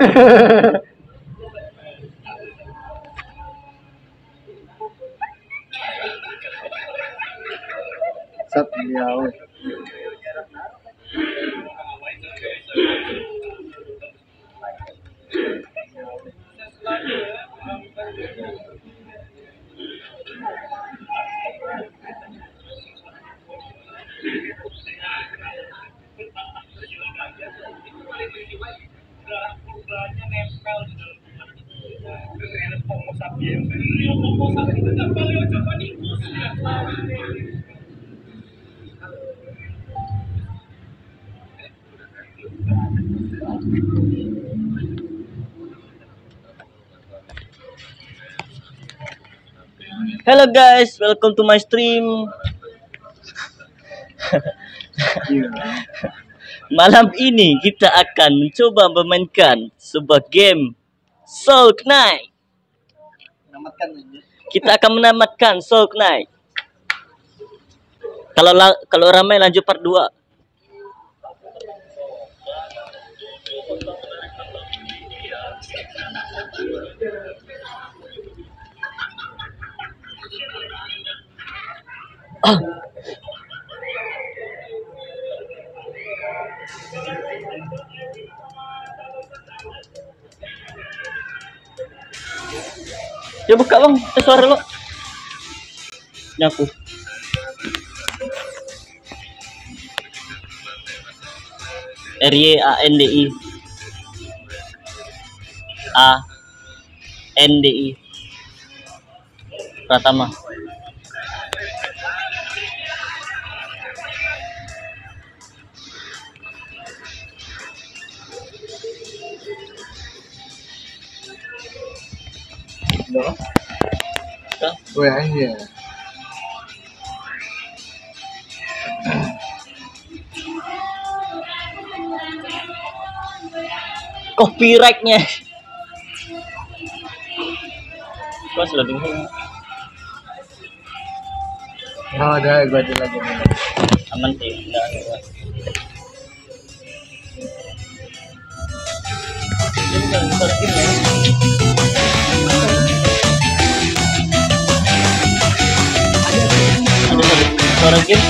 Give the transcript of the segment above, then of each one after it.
Sat dia. Hello guys, welcome to my stream. Malam ini kita akan mencoba memainkan sebuah game Soul Knight. Kita akan menamatkan Soul Knight. Kalau ramai lanjut part 2. Ya buka bang, suara lo. Nyaku. RYANDI ANDI Pratama. Loh. Wah, iya. Copyrightnya. Pas loading dulu. Oh, ada gua ada lagi. Aman sih, enggak. Suara game.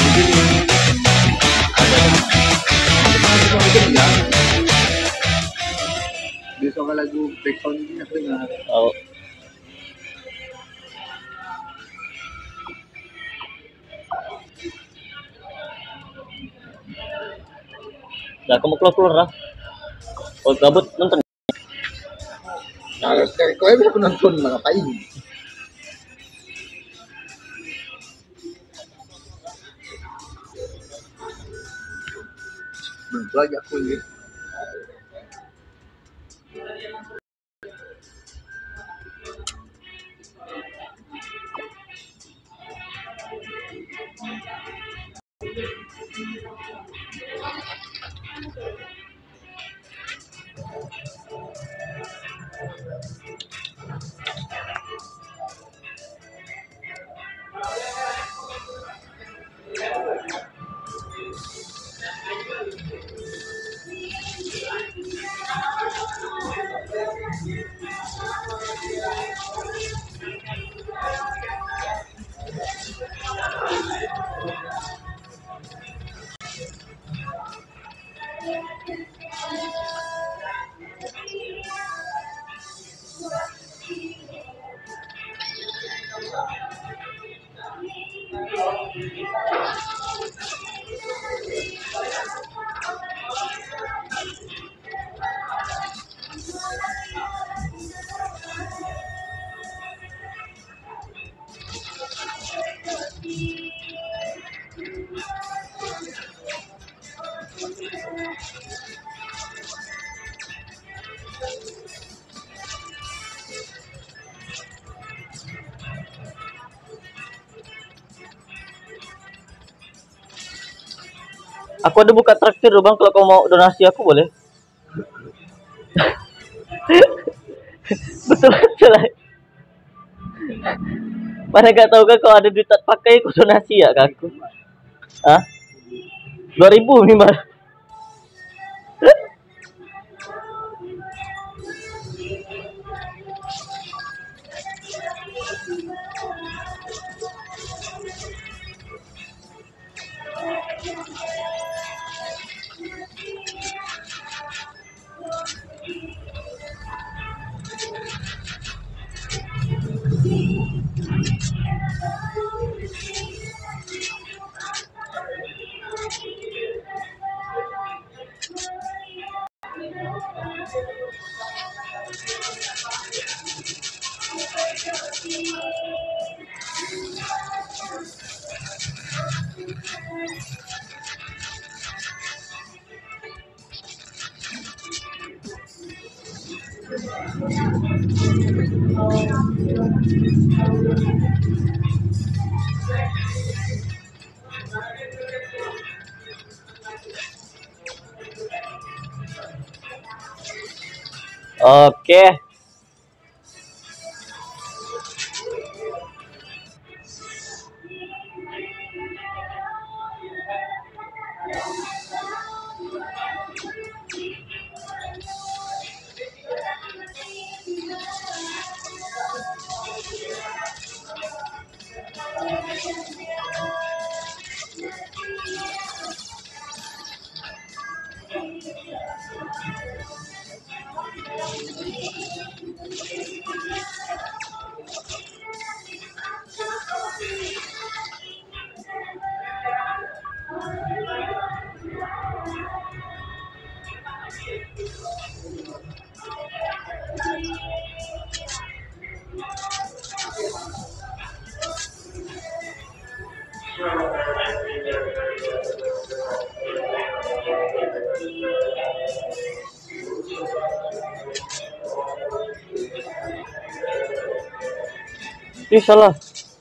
Besok lagu background ini aku dengar. Oh. Lah kamu keluar lah. Oh gabut nonton. Kalau sekali kau bisa nonton ngapain? Belum lagi aku ini. Aku ada buka traktir bang, kalau kau mau donasi aku boleh. Betul. Mana gak tahu kan kalau ada duit tak pakai aku donasi ya ke aku. Hah? 2000 nih mbak. Oke. Ih, salah.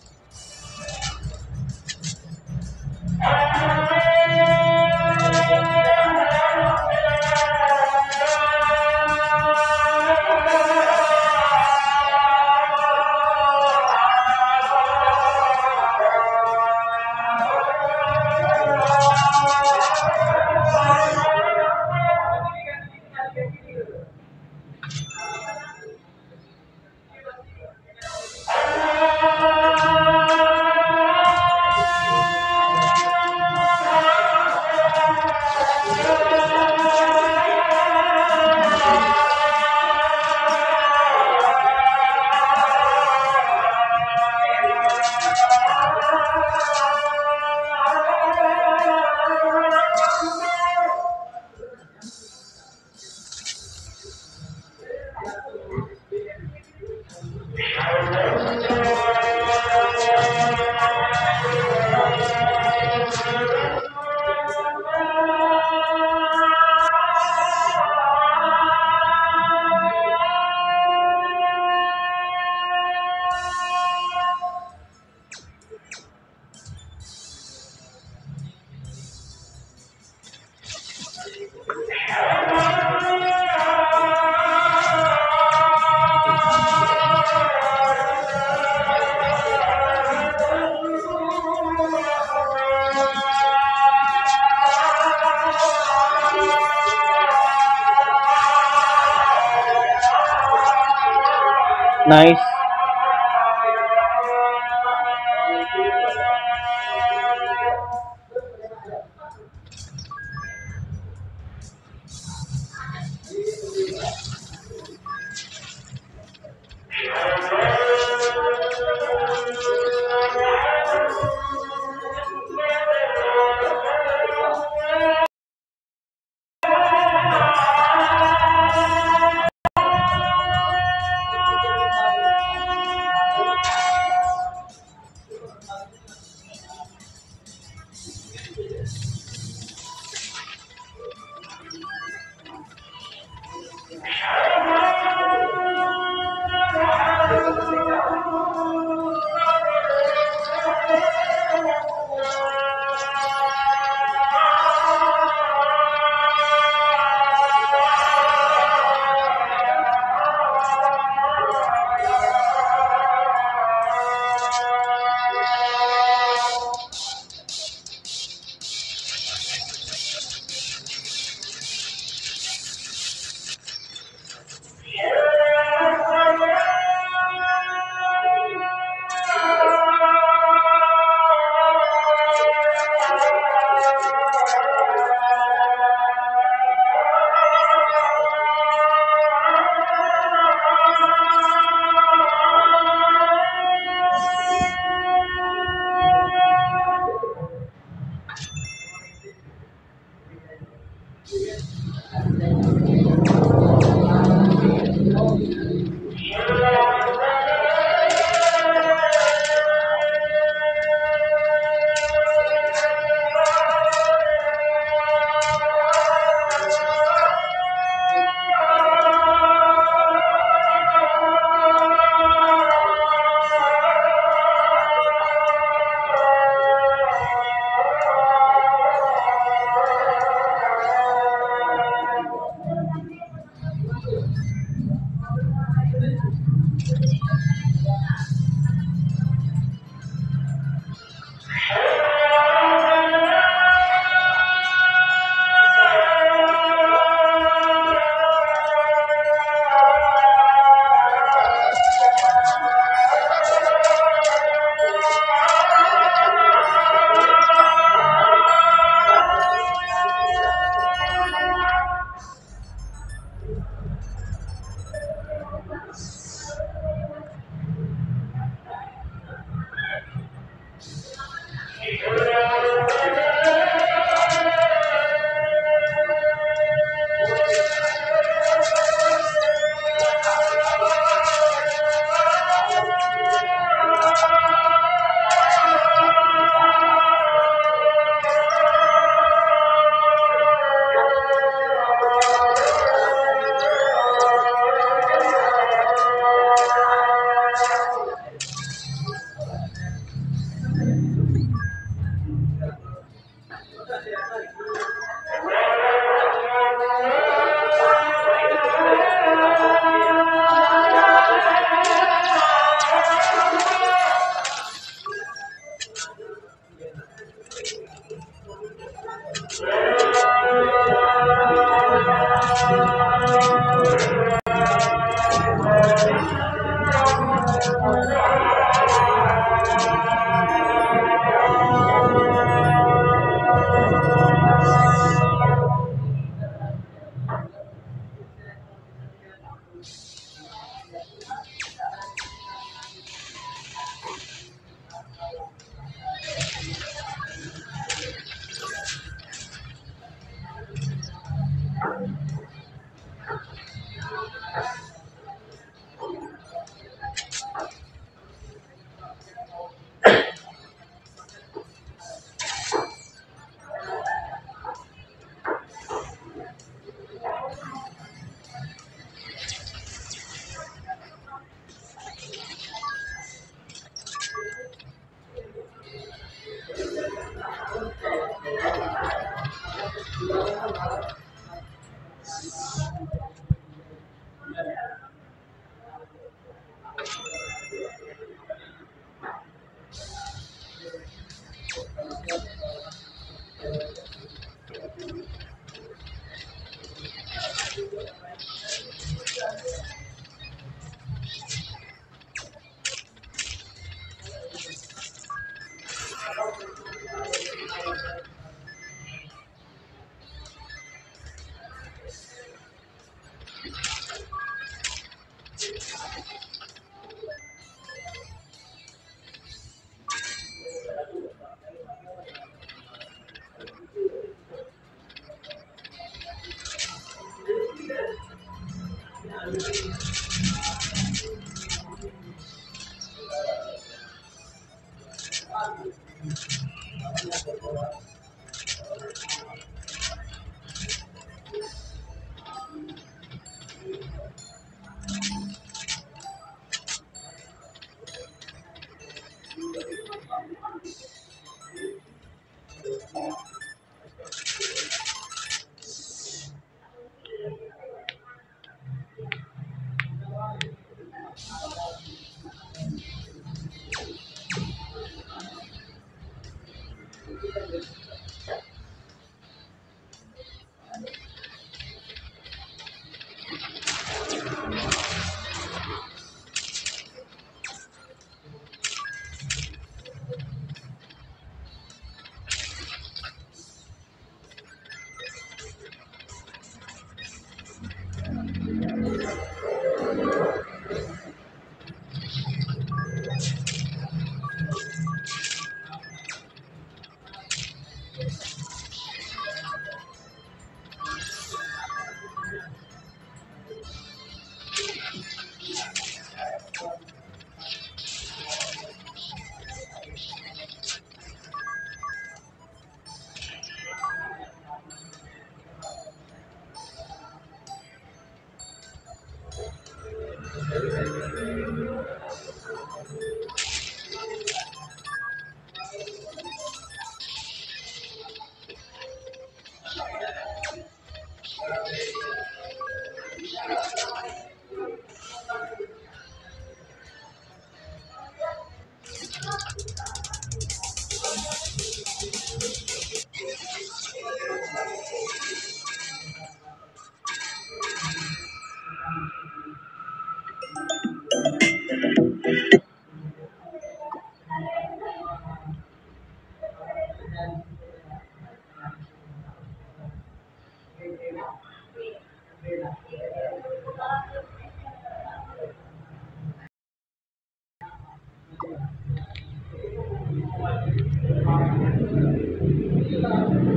Nice.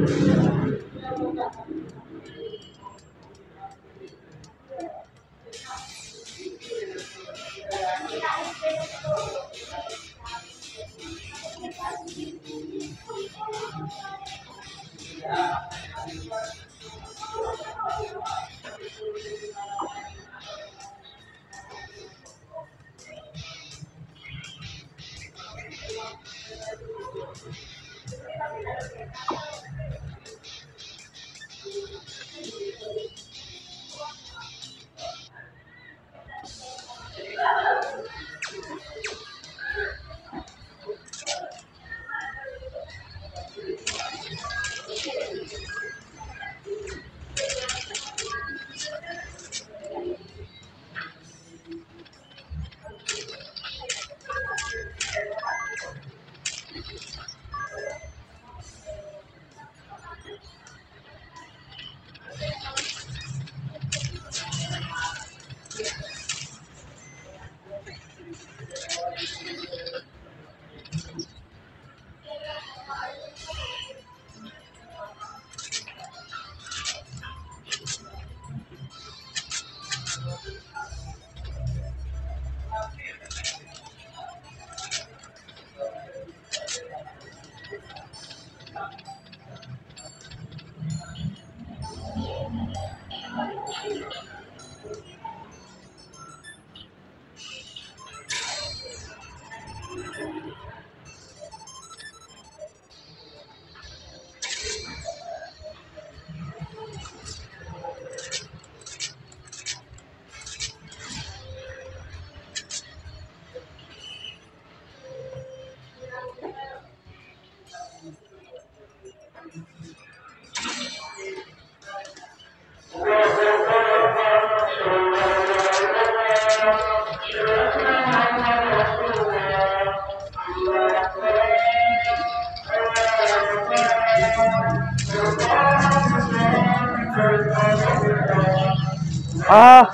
Ah,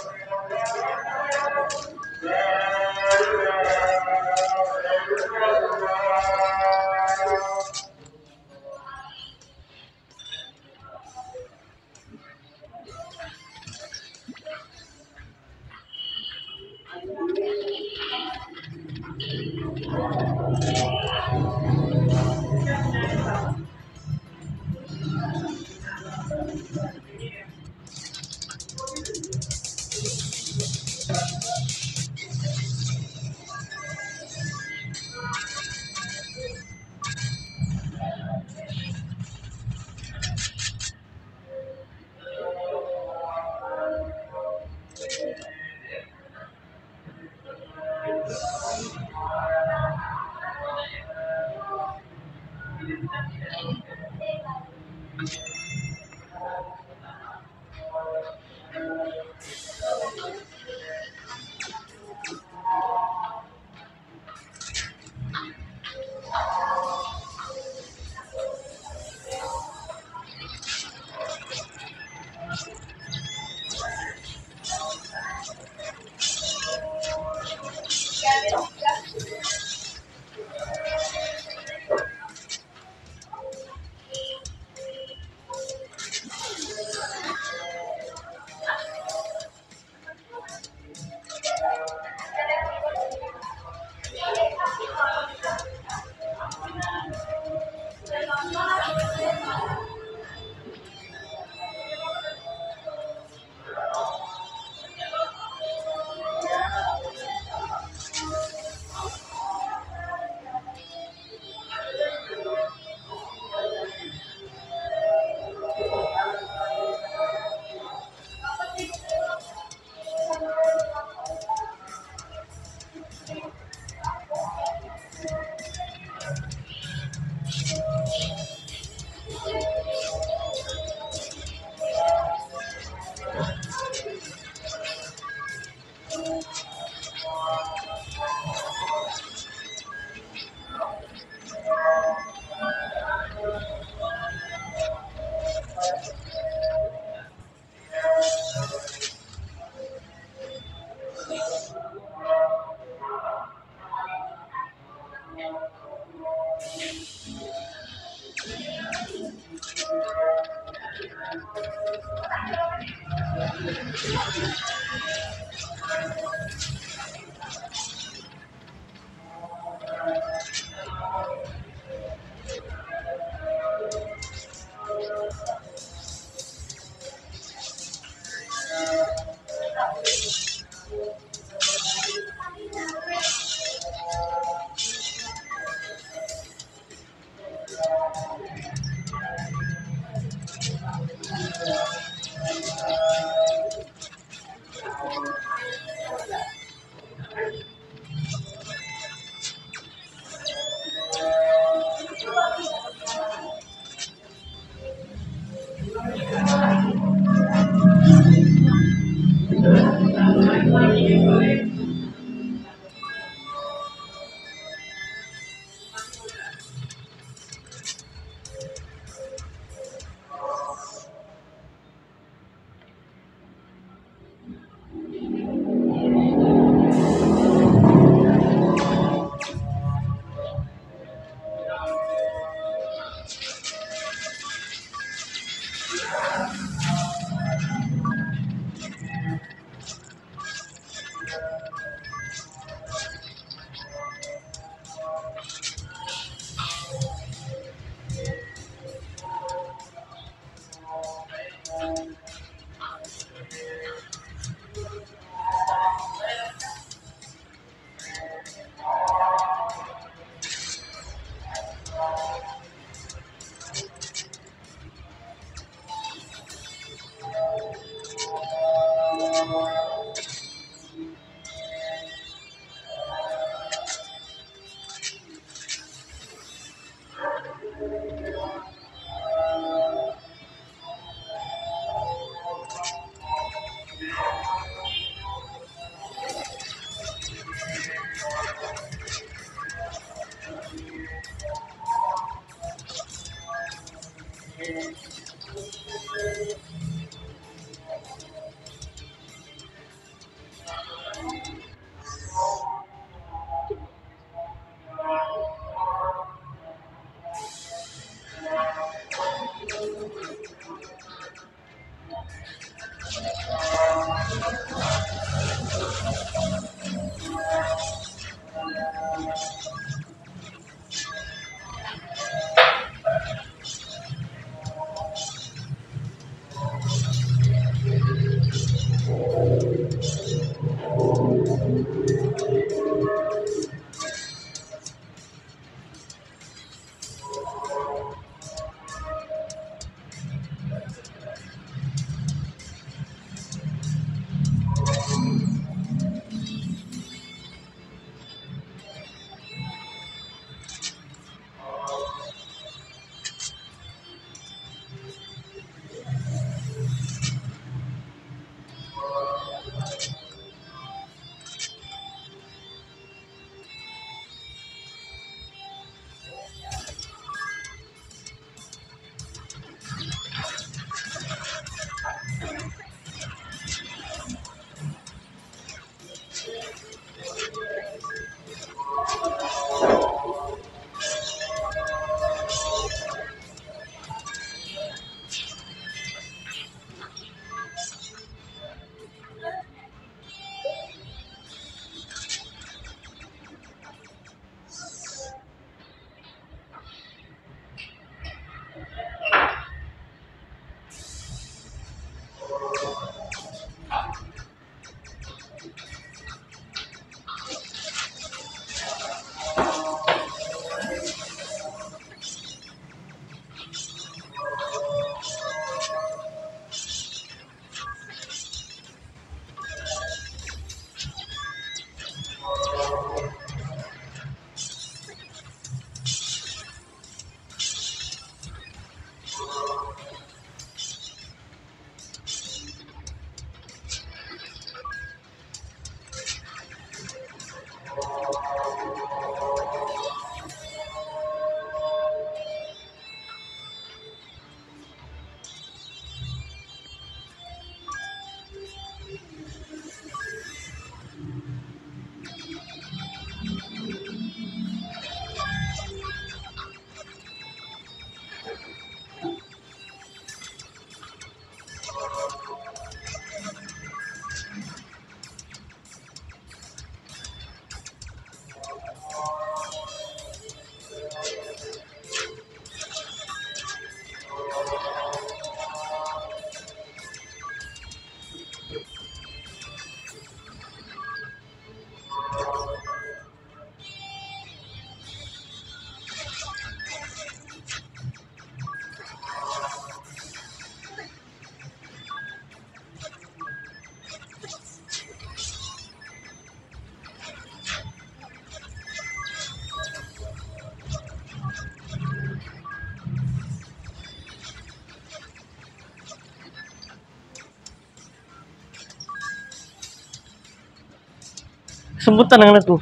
kesemutan dengan aku.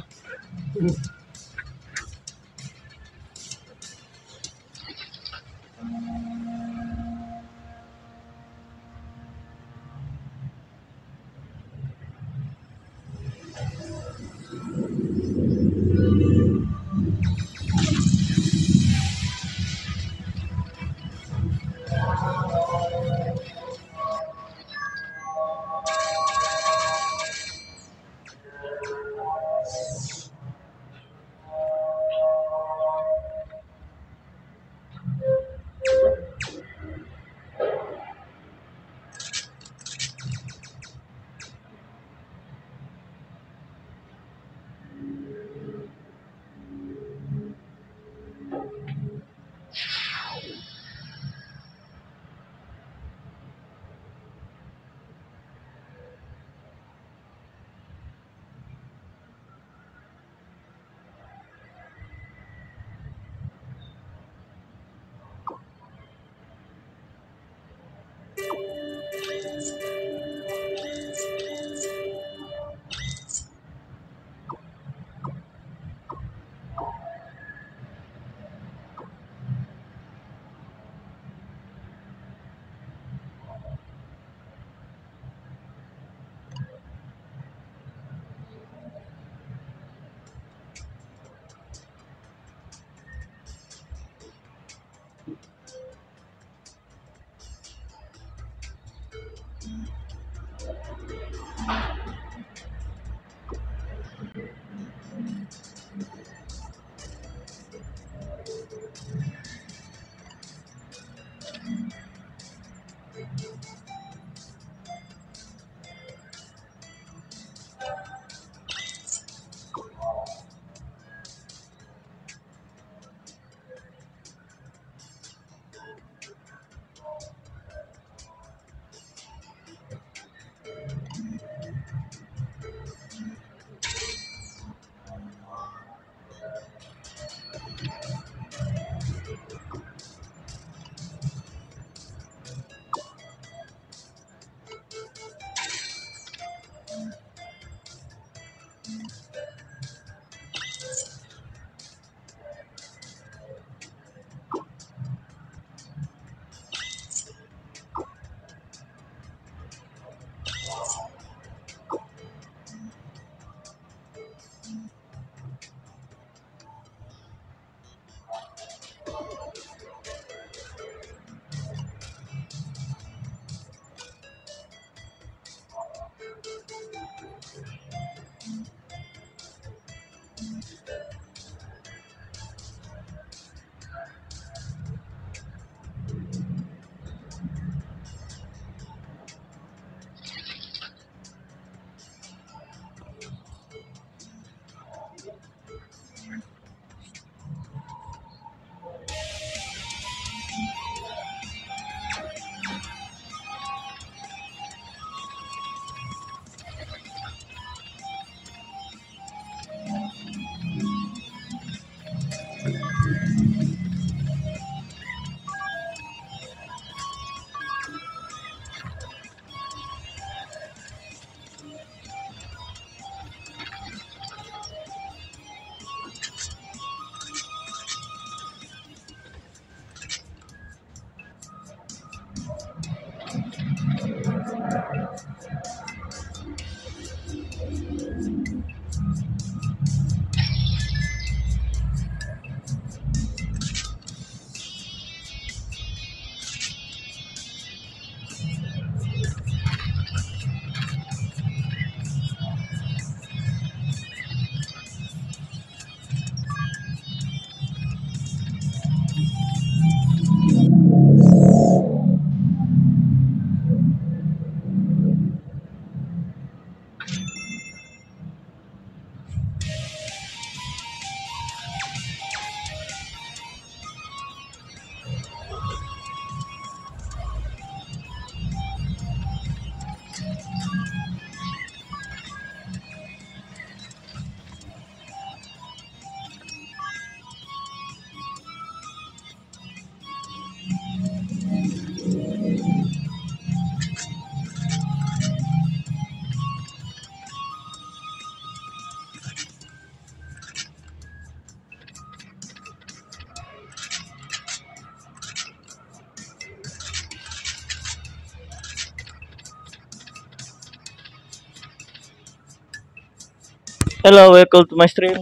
Hello, welcome to my stream.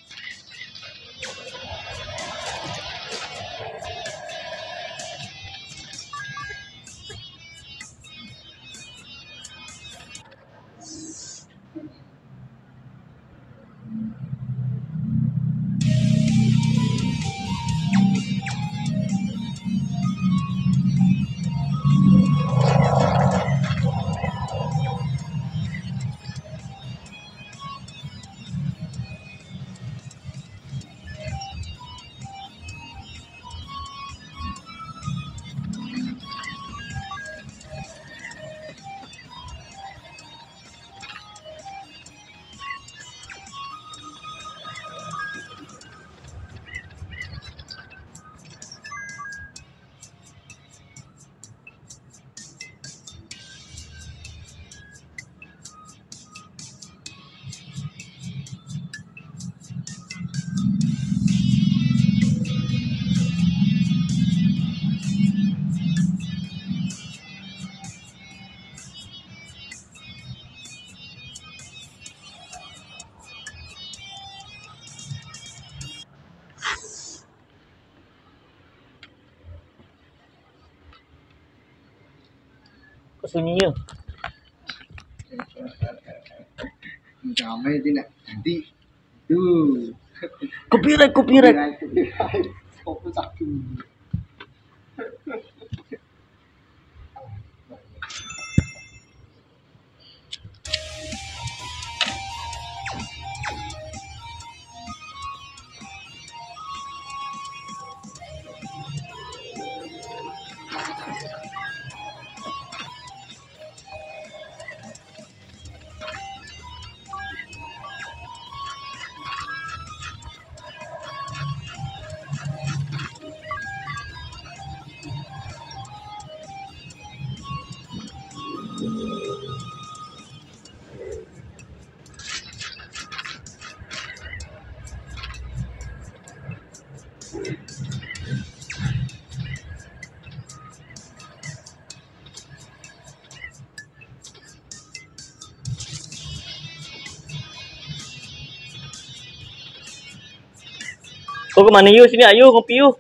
Kok sunyi ya? Damai tidak nanti tuh Copyright, copyright. fokus aku. Kau kemana yuk? Sini ayo ngopi yuk.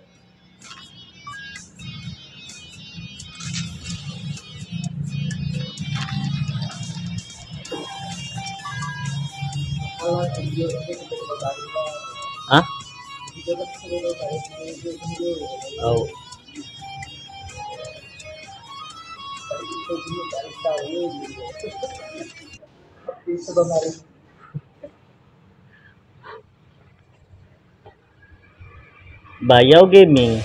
Hah? Oh. Bayau Gaming.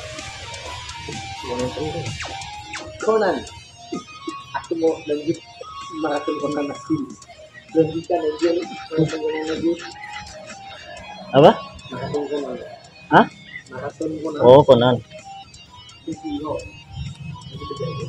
Conan, aku mau lanjut maraton Conan aku. Lanjutkan aja nih maraton Conan lagi. Apa? Maraton Conan. Hah? Maraton Conan. Oh, Conan. Video. Jadi kerja.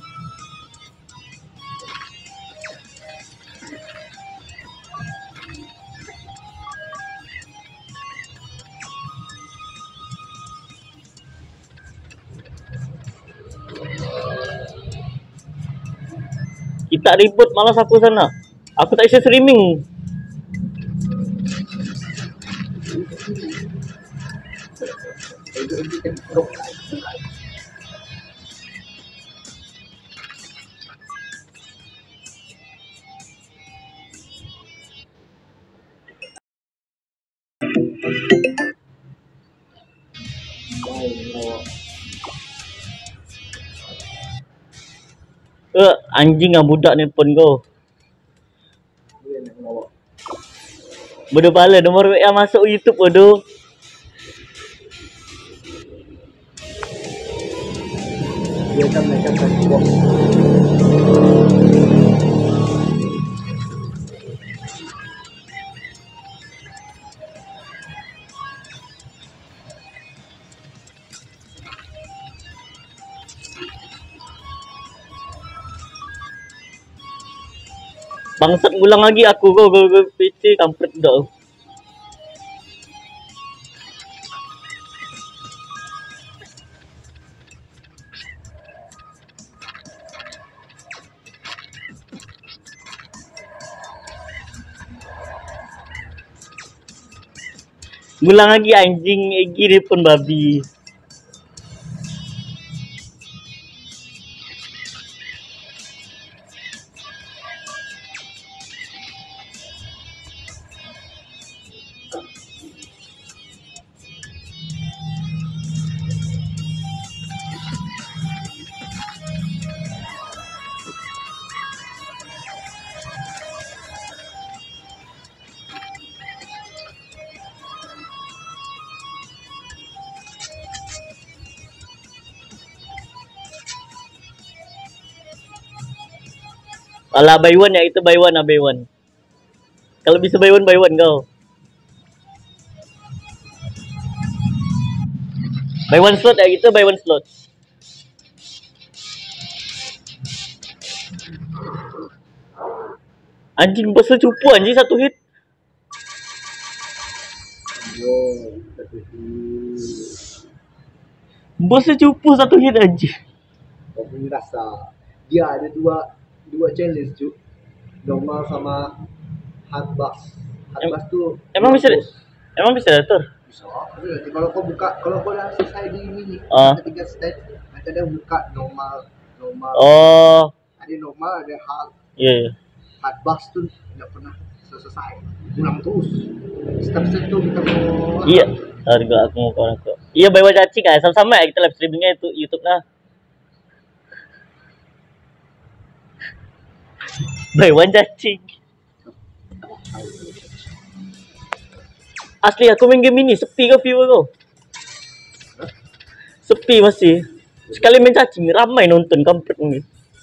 Kita ribut malas aku sana. Aku tak bisa streaming. Anjing yang budak ni pun kau. Bodoh pala nomor WA masuk YouTube bodoh. Dia kan mereka kan box. Bangsat ulang lagi aku kau PC kampret dah. Ngulang lagi anjing, gini pun babi. Alah buy one ya, itu buy one lah, buy one. Kalau bisa buy one kau. Buy one slot ya, itu buy one slot. Anjing bos cupu anjing satu hit. Bos cupu satu hit anjing. Kau punya rasa dia ada dua challenge cu, normal sama hard bass. Hard bass tuh Emang bisa dator? bisa. Nanti kalau kau dah selesai di ini, ketiga stage, nanti ada buka normal. Oh. Ada normal, ada hard. Iya. Hard bass tuh nggak pernah selesai, ulang terus. Step tuh kita mau. Iya. Harga aku mau ke orang tuh. Iya buy one cacing kan, sama-sama ya kita live streamingnya itu YouTube nah. Buy one cacing. Asli aku main game ini sepi ke viewer kau? Sepi masih. Sekali main cacing ramai nonton kampret ini.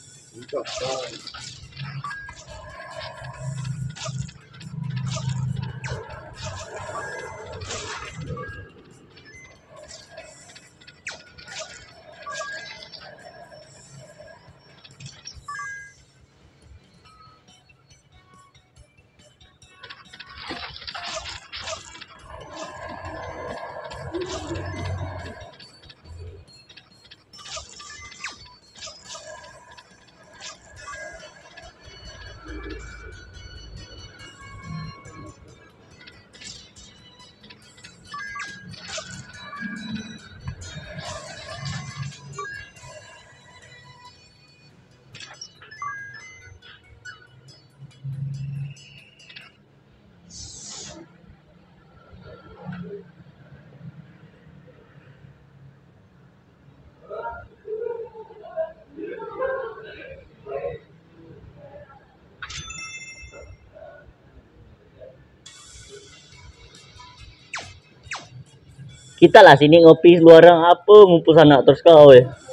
Kita lah sini ngopi luar apa ngumpul sana terus kau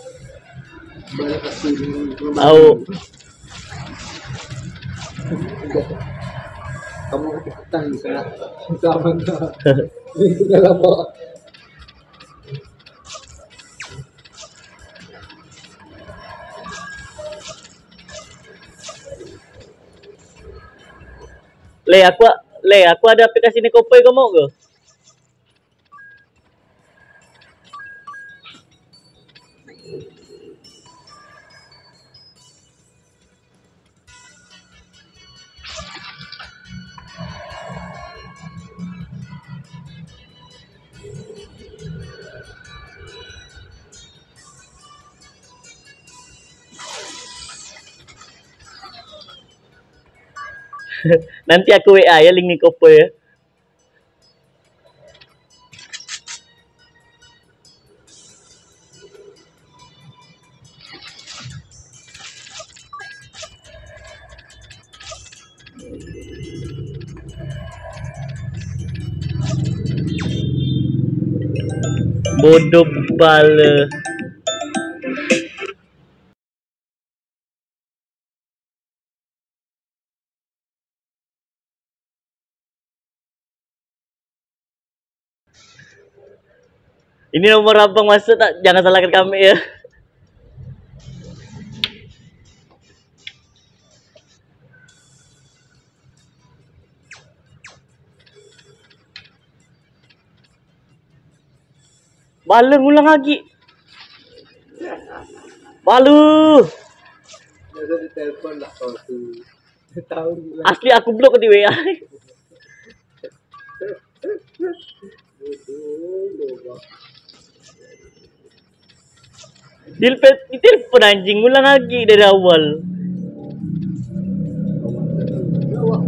tahu Kamu ikutan di sana sama itu dalam bawa. aku ada aplikasi ini Kopay, kau mau ke? Nanti aku WA ya link Nikopo ya. Bodoh bala. Ini nomor abang masuk tak? Jangan salahkan kami ya. Bala ngulang lagi. Balu. Ada di telepon lah kau tu. Tahu. Asli aku blok di WA. Ditelepon anjing, ulang lagi dari awal. Jawab.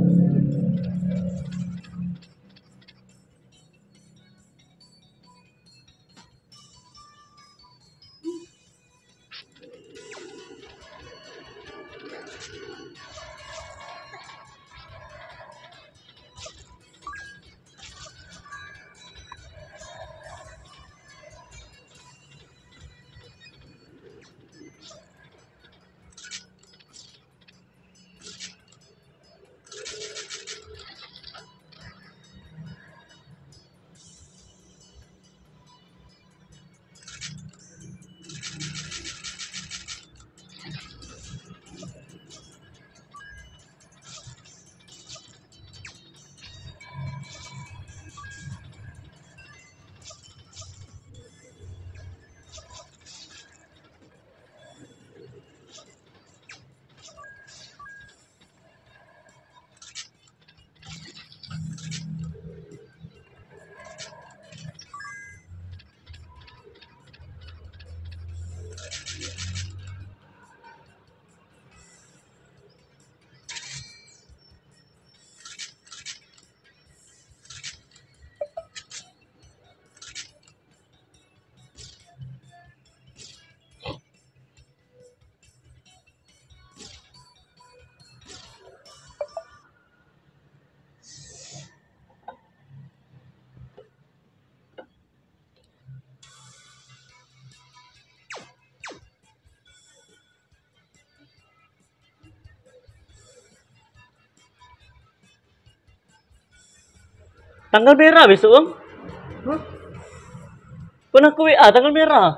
Tanggal merah besok, Bang. Hah? Kau aku WA tanggal merah.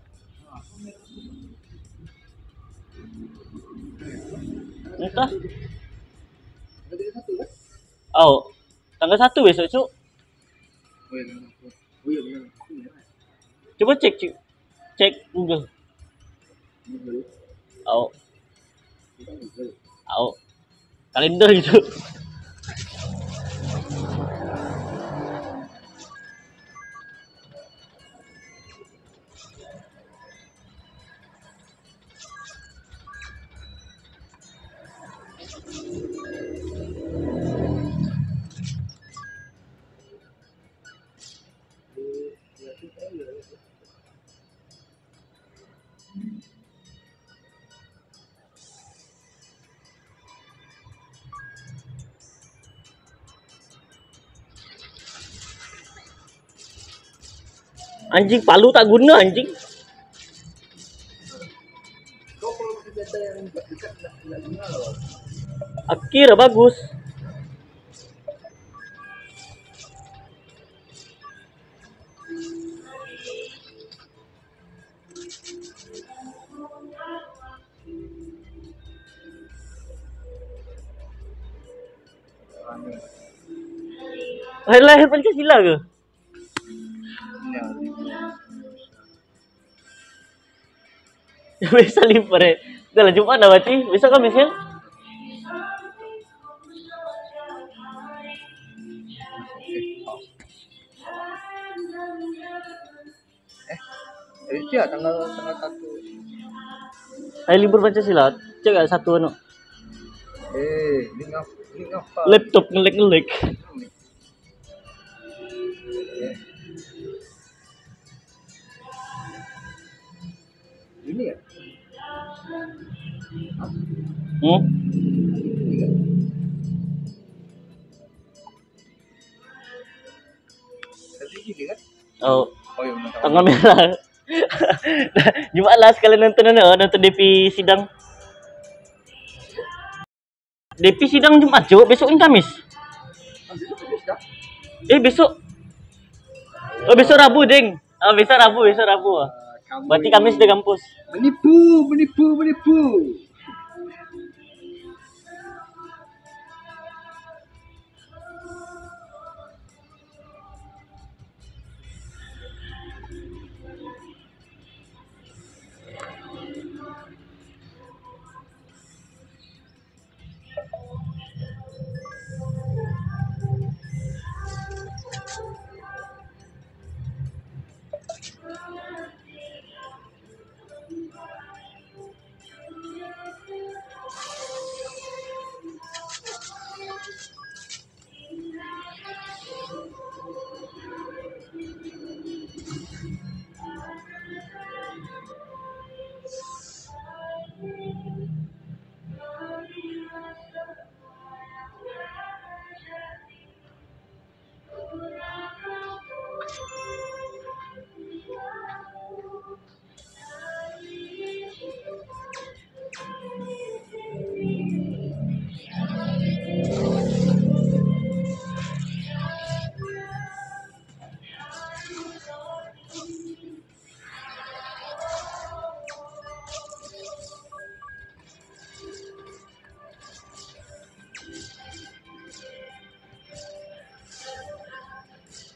Entah. Tadi satu kan? Oh, tanggal 1 besok, Cuk. Oh iya benar. Oh iya benar. Itu merah. Coba cek, Cuk. Cek Google. Google. Oh, Kita Google. oh. Kalender gitu. Anjing palu tak guna anjing. Kau kalau senjata yang dekat nggak guna loh. Akhirnya bagus. Aneh. Hari lahir Pancasila ke? Bisa liver ya. Udah lah Jumat dah berarti. Besok Kamis kan? Ya tanggal tanggal 1. Hari libur Pancasila. Cek gak satu anu. Ini apa? Laptop ngelek-ngelek. Ini ya? Hmm? Tadi gini kan? Oh, Oh iya benar. tanggal merah. Jumat lah sekalian nonton nonton DP sidang. DP sidang Jumat, Cuk. Besok ini Kamis. Besok. Oh, besok Rabu, Ding. Oh, besok Rabu. Berarti Kamis di kampus. Menipu.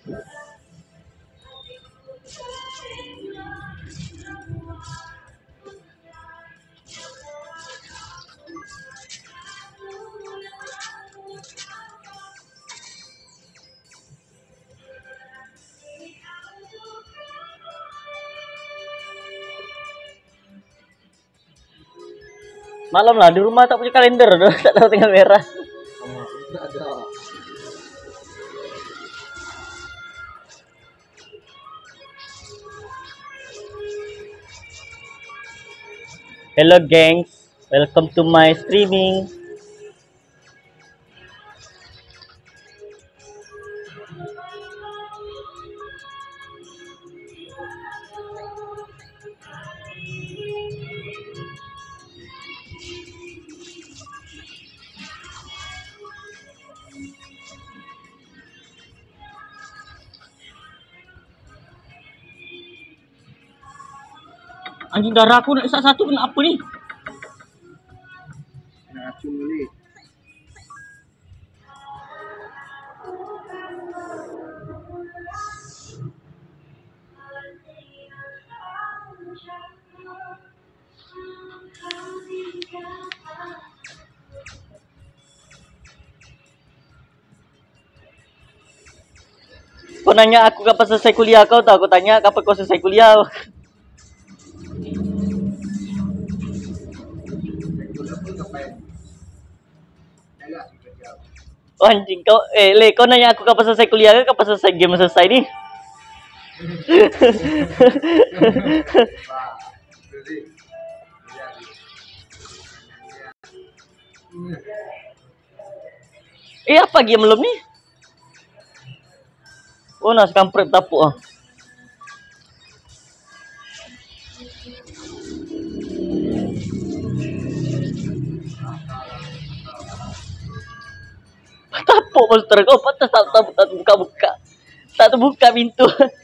Malam lah di rumah tak punya kalender, tak tahu tengah merah. Nggak ada. Hello gengs, welcome to my streaming. Anjing darah aku nak satu kenapa nih? Racun kali. Kau nanya aku kapan selesai kuliah kau tahu? Aku tanya kapan kau selesai kuliah. Kuliah pun ngapain? Jaga kerja. Oh, anjing kau, Le, kau nanya aku kapan selesai kuliah ke kapan selesai game selesai nih? Wah, jadi. Apa game belum nih? Oh, nas kampret tapuk ah. Tapuk monster kau patah tak buka-buka. Tak terbuka pintu.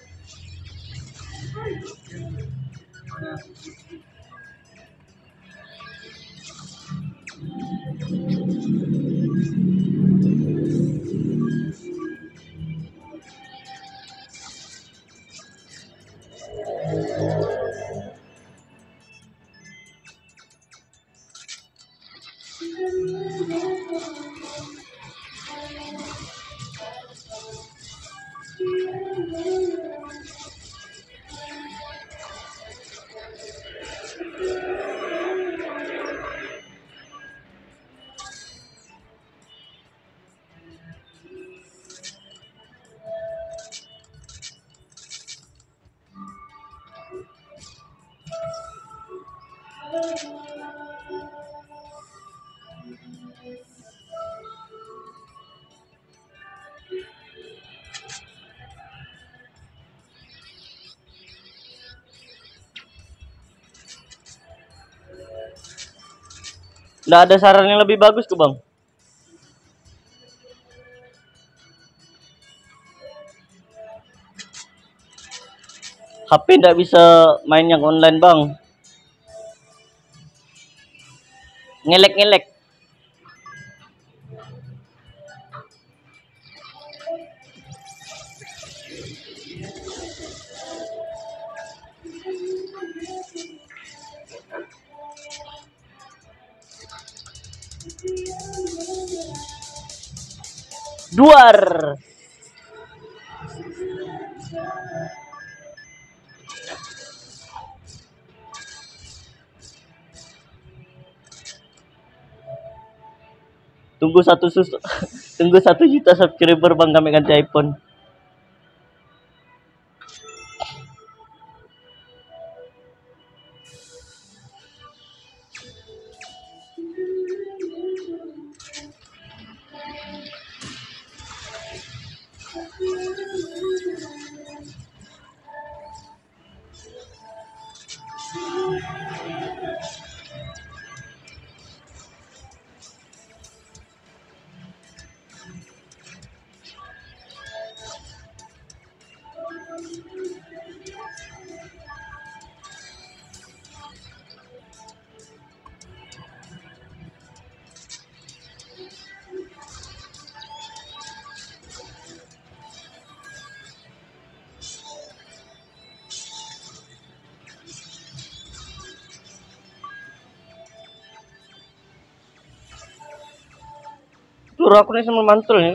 Nggak ada saran yang lebih bagus tuh bang. HP nggak bisa main yang online bang. Ngelek-ngelek. Duar. Tunggu tunggu 1 juta subscriber bang kami ganti iPhone. bro, aku nih sama mantul nih.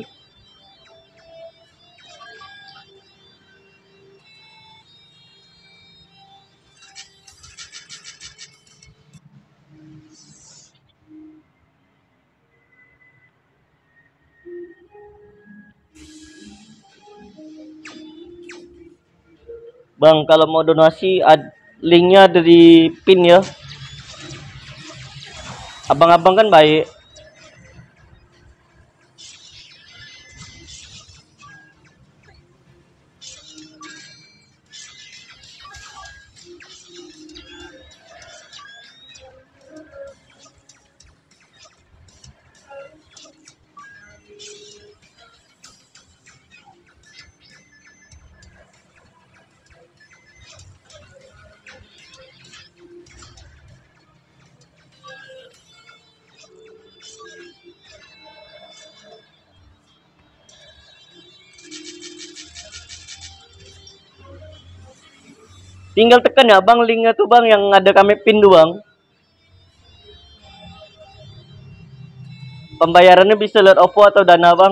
Bang, kalau mau donasi, linknya ada di pin ya. Abang-abang kan baik. Tinggal tekan ya bang linknya tuh bang yang ada kami pin tuh bang. Pembayarannya bisa lewat OVO atau Dana bang.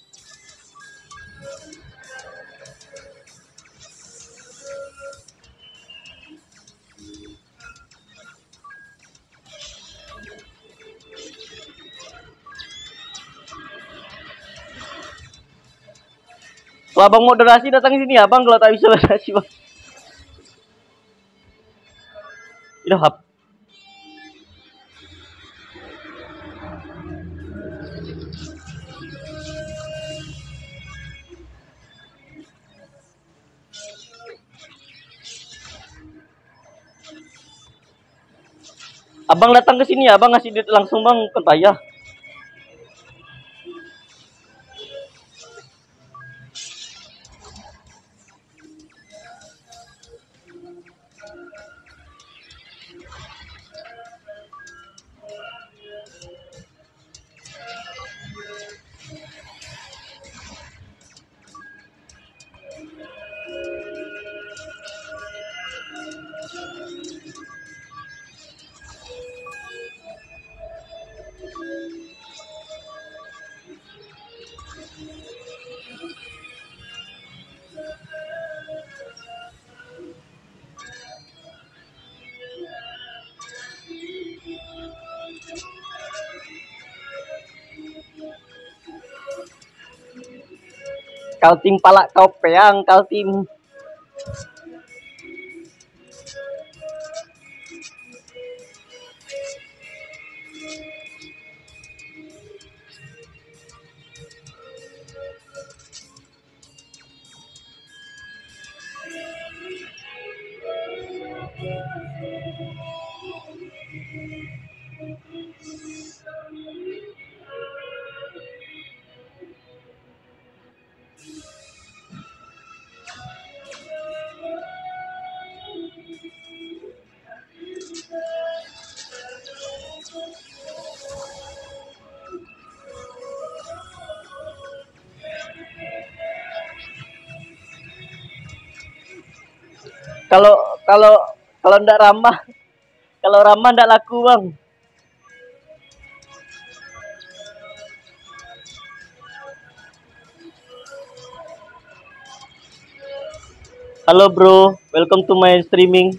Kalau abang mau donasi datang sini ya bang, kalau tak bisa donasi bang. Itu hap. Abang datang ke sini ya, abang ngasih duit langsung bang, bukan payah. Kau tim palak kau peang, kau tim. Kalau kalau kalau ndak ramah, kalau ramah ndak laku bang. Halo bro, welcome to my streaming.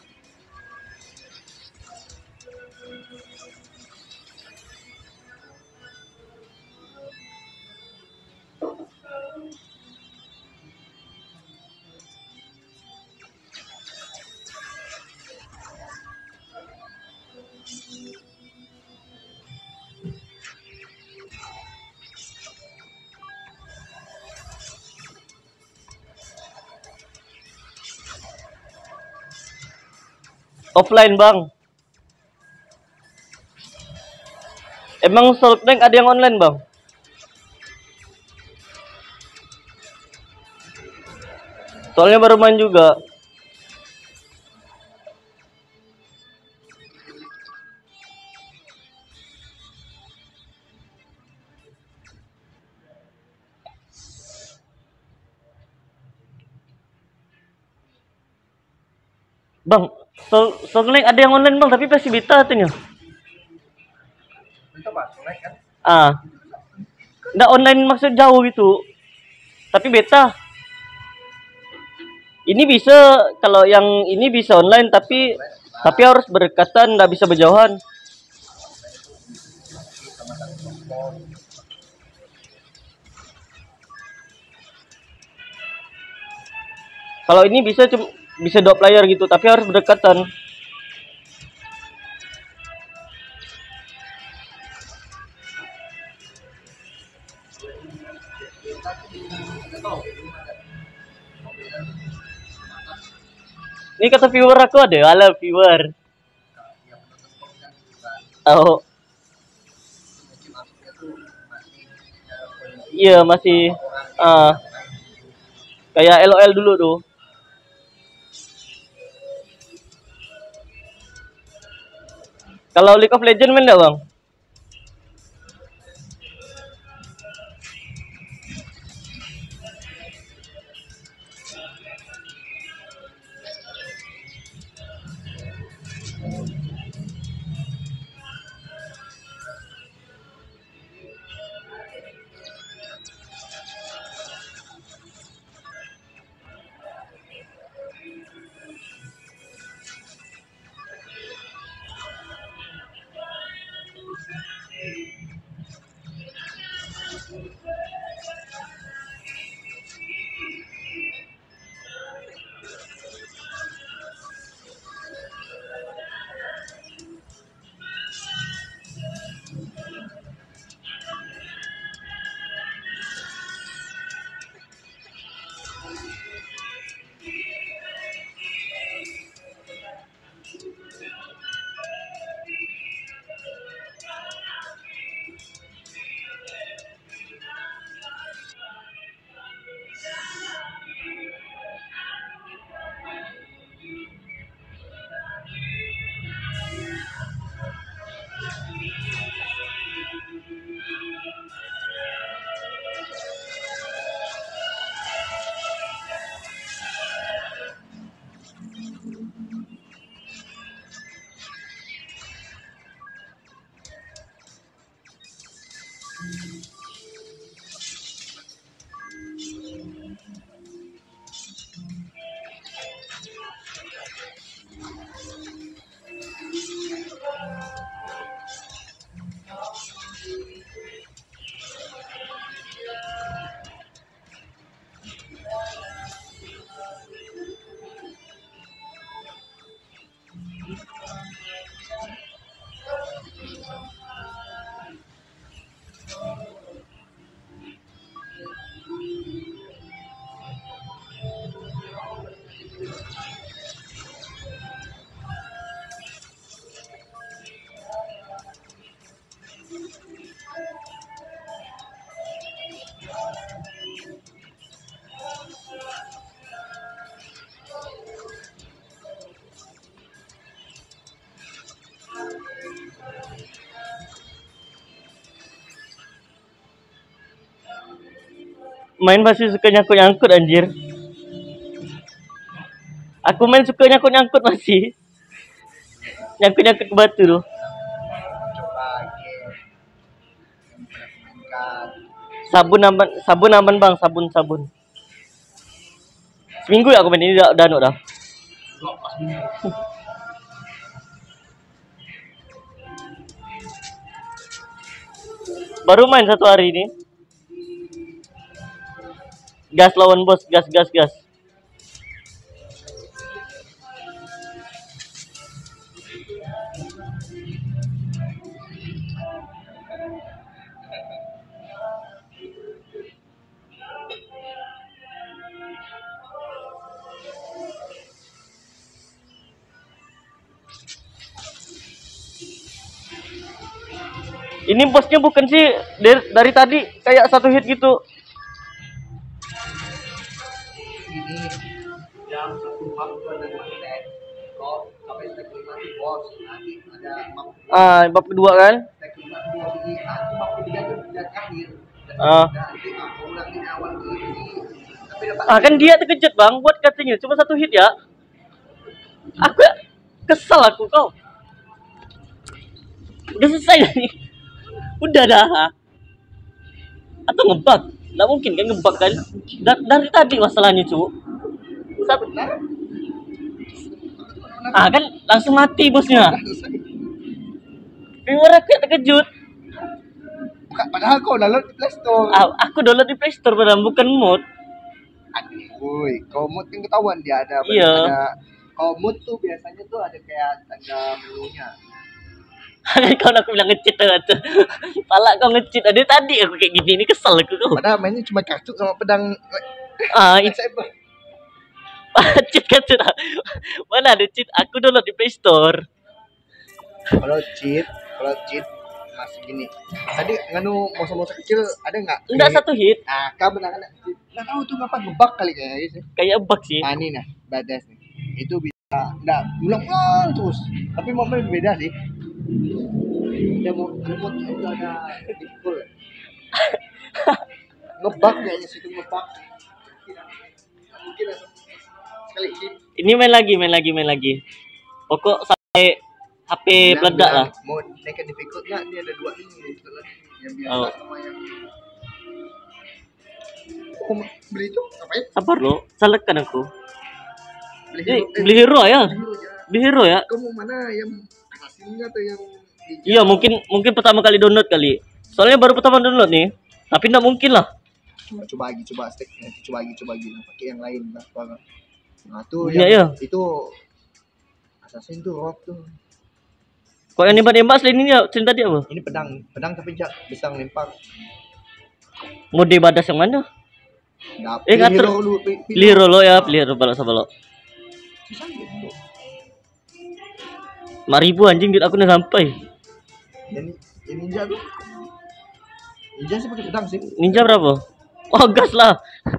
Offline bang. Emang Solkneng ada yang online bang? Soalnya baru main juga. Bang, Solkneng ada yang online bang, tapi pasti beta katanya. Itu Pak, Solek kan? Ah, Nggak online maksud jauh gitu. Tapi beta. Ini bisa, kalau yang ini bisa online tapi harus berdekatan, nggak bisa berjauhan. Kalau ini bisa 2 player gitu, tapi harus berdekatan. Ini kata viewer aku ada, halo viewer. Oh. Iya masih kayak LOL dulu tuh. Kalau League of Legends main enggak, Bang? Main masih suka nyangkut-nyangkut anjir. Aku main suka nyangkut-nyangkut masih. Nyangkut-nyangkut ke batu tuh. Sabun aman bang, sabun. Seminggu ya aku main ini udah dah. Baru main 1 hari ini. Gas lawan bos, gas. Ini bosnya bukan sih dari tadi kayak 1 hit gitu. Ini jam 1 map itu ada 2 stack. Kalau sampai stack 5 itu bos. Nanti ada Bab kedua kan? Stack 5 itu bos ini. Itu bab 3 itu dan akhir. Nanti aku ulangi awal ini. Tapi dapat Kan dia terkejut bang, buat katanya cuma 1 hit ya. Aku kesel aku kau. Udah selesai nih. Udah dah. Atau ngebug? Nggak mungkin kan ngebug kan? Dari tadi masalahnya cu. Benar. Ah kan langsung mati bosnya. Viewer aku terkejut. Padahal kau download di Play Store. Aku download di Play Store padahal bukan mod. Woi, kalau mood kan ketahuan dia ada. Iya. Ada kalau mood tuh biasanya tuh ada kayak tanda menunya. Kalau aku bilang nge-cheat tuh. Pala kau nge-cheat. Ada tadi aku kayak gini, ini kesel aku kau. Padahal mainnya cuma kartu sama pedang. Itu Lightsaber. cheat kan cheat. Mana ada cheat? Aku download di Play Store. Kalau cheat masih gini. Tadi nganu musuh-musuh kecil ada nggak? Enggak satu hit. Nah, kau benar kan? Nggak tahu tuh ngapa ngebug kali kayaknya gitu. Kayak bug sih. Ini nah, badas nih. Itu bisa nggak ulang-ulang terus. Tapi momen beda sih. Dia mau itu ada difficult. Ngebug kayaknya situ ngebug. Mungkin sekali hit. Ini main lagi. Pokok sampai HP meledak lah. Mau naikkan difficult nggak? Ini ada dua ini yang biasa sama yang beli itu ngapain? Sabar lo, salekan aku. Beli hero ya. Beli hero ya. Kamu mana yang assassin atau yang Iya mungkin pertama kali download kali. Soalnya baru pertama download nih. Tapi nggak mungkin lah. Coba stick, coba lagi pakai yang lain lah. Nah tuh yang itu assassin tuh rock tuh. Kok yang nembak selain ini ya? Selain tadi apa? Ini pedang tapi bisa ngelempar. Mode badas yang mana? Ngatur pilih hero lo ya, pilih hero balok sabalok. 5.000 anjing duit aku udah sampai. Yang ninja tuh. Ninja sih pakai pedang sih. Ninja berapa? Oh, gas lah.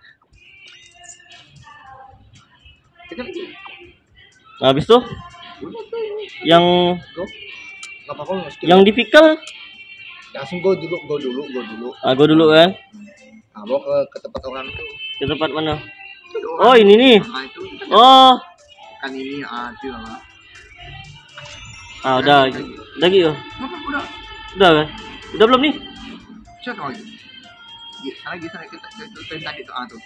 Nah, habis tuh yang difficult langsung go dulu. Go dulu kan. Nah, bawa ke tempat orang tuh. Ke tempat mana? Oh, ini nih. Oh. Kan ini itu lah. Udah gitu. Udah kan? Udah belum nih? Cek lagi. Sana kita tadi tuh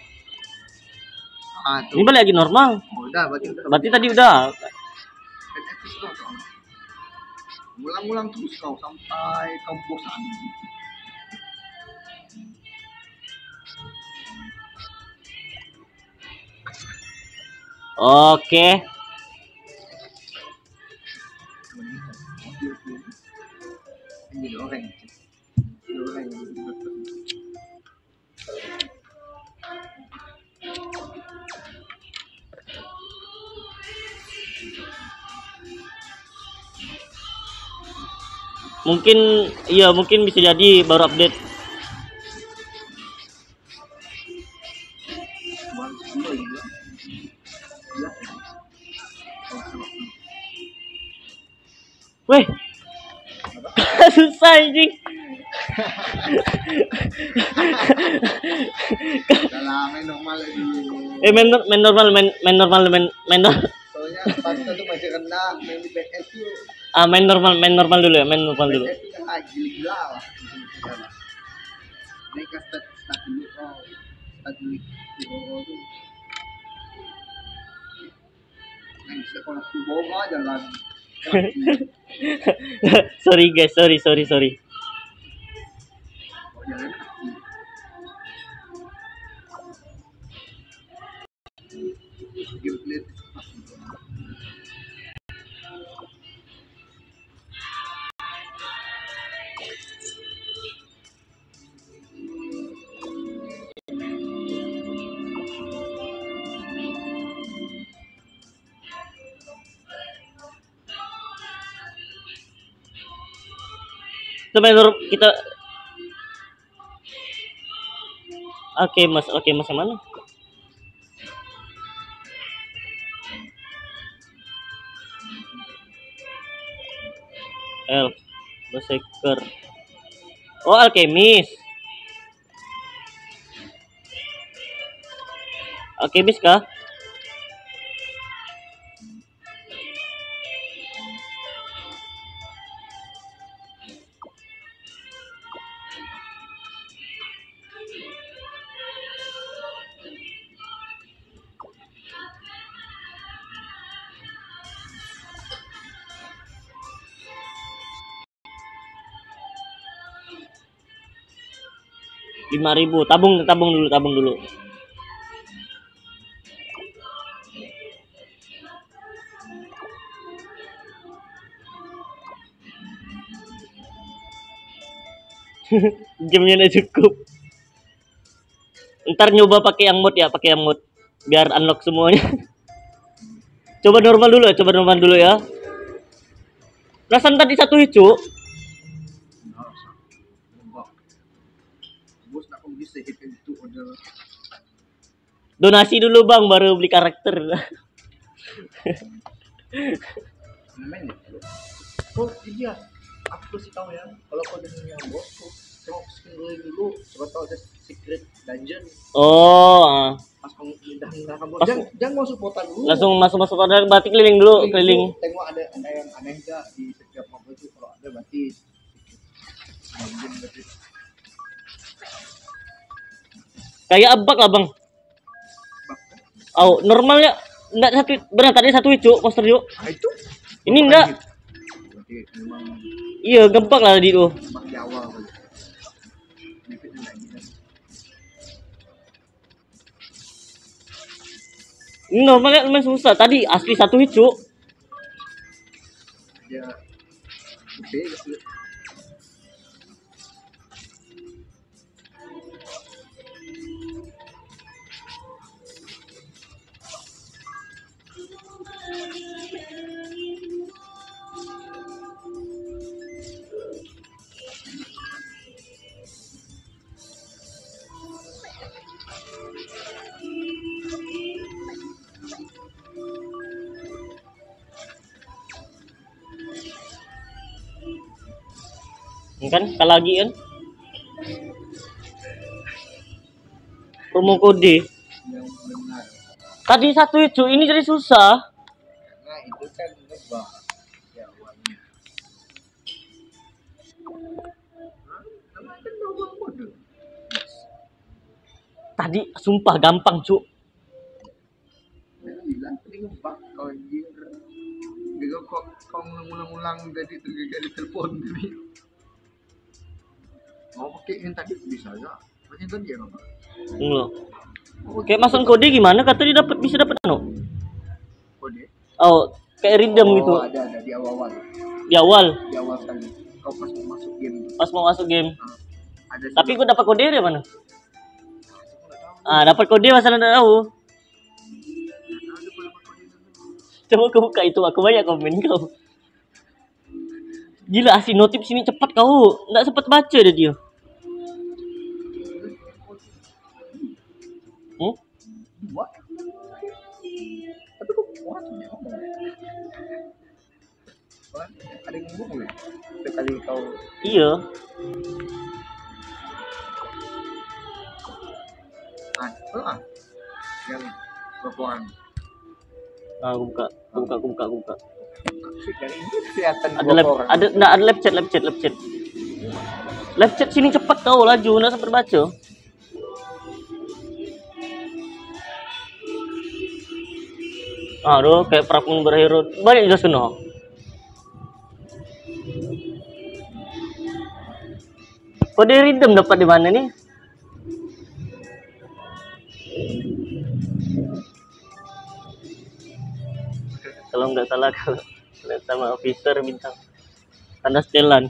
Ini balik lagi normal. Udah, berarti tadi udah. Ulang-ulang terus kau sampai kau bosan. Oke. Ini orang. Mungkin bisa jadi baru update. Weh. Susah anjing. Main normal lagi. Main normal. Soalnya sepatu tuh masih rendah, main di back tuh. Main normal dulu ya, main normal dulu. Gila lah. Mereka start dulu tuh. Yang sekolah tuh bawa jalan. Sorry guys, sorry. Oh, jalan kita Oke mas yang mana? Berserker. Oh, alkemis kah? 5.000. Tabung dulu. Gamenya udah cukup. Ntar nyoba pakai yang mod biar unlock semuanya. Coba normal dulu ya. Perasaan tadi satu hijau. Bos nak bisa hit itu order. Donasi dulu bang, baru beli karakter. Main ya. Oh iya, aku kasih tahu ya. Kalau kau dengannya bos, tengok skin dulu. Coba tahu ada secret dungeon. Oh, Pas kamu udah bos, jangan masuk portal dulu. langsung masuk portal, berarti keliling dulu. Tengok ada yang aneh enggak di setiap mob itu. Kalau ada berarti dungeon berarti. Kayak abak lah bang. Oh, normalnya enggak satu, benar tadi satu hijau poster yuk. Itu? Ini enggak. Berarti memang Iya, gebak lah tadi tuh. di awal. Ini normalnya lumayan susah. Tadi asli satu hijau. Ya, oke gitu. Ini kan sekali lagi kan. Promo kode. Yang benar. Tadi satu hijau, ini jadi susah. Nah itu kan ngebak ya awalnya. Namanya kan doang kode. Tadi sumpah gampang cuk. Bilang tadi ngebak kau anjir. Juga kau ngulang-ulang tadi tuh gak ditelepon tadi. Mau pakai yang tadi bisa enggak? Pakai tadi ya nggak? Enggak. Oke, masang kode gimana? Katanya bisa dapat anu. Kode? Oh, kayak random gitu. Ada di awal. Di awal. Di awal kali. Kau pas mau masuk game. Pas mau masuk game. Ada. Tapi gua dapat kode dari mana? Dapat kode masa enggak tahu. Coba kau buka itu, aku banyak komen kau. Gila asli notif sini cepat kau. Enggak sempat baca deh dia. Dua. Tapi kok kuat ya ngomong. Ada yang ngomong ya? Sekali kau. Iya. Yang laporan. Aku buka. Dari ini kelihatan Ada live chat. Live chat sini cepat kau laju, enggak sempat baca. Aduh, kayak perang berhero. Banyak juga sono. Kode random dapat di mana nih? Kalau nggak salah kalau lihat sama officer bintang tanda setelan.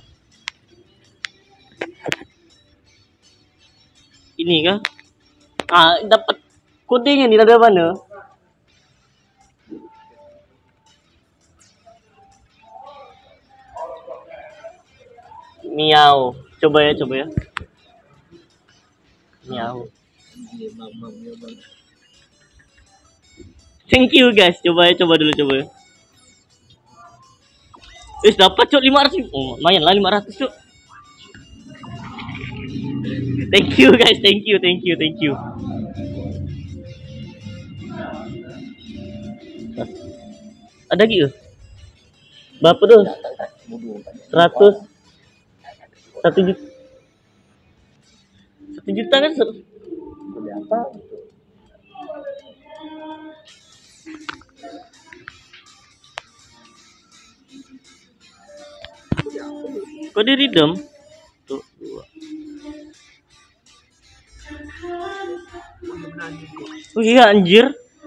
Ini kah? Dapat kodenya di ada mana? Miau. Coba ya. Miau. Thank you guys. Coba dulu. Dapat cok 500. Oh, lumayan lah 500 cok. Thank you guys. Thank you. Ada gitu? Berapa tuh? 100. 1 juta. 1 juta kan? Apa? Kode random. Tuh, 2. Oh iya anjir.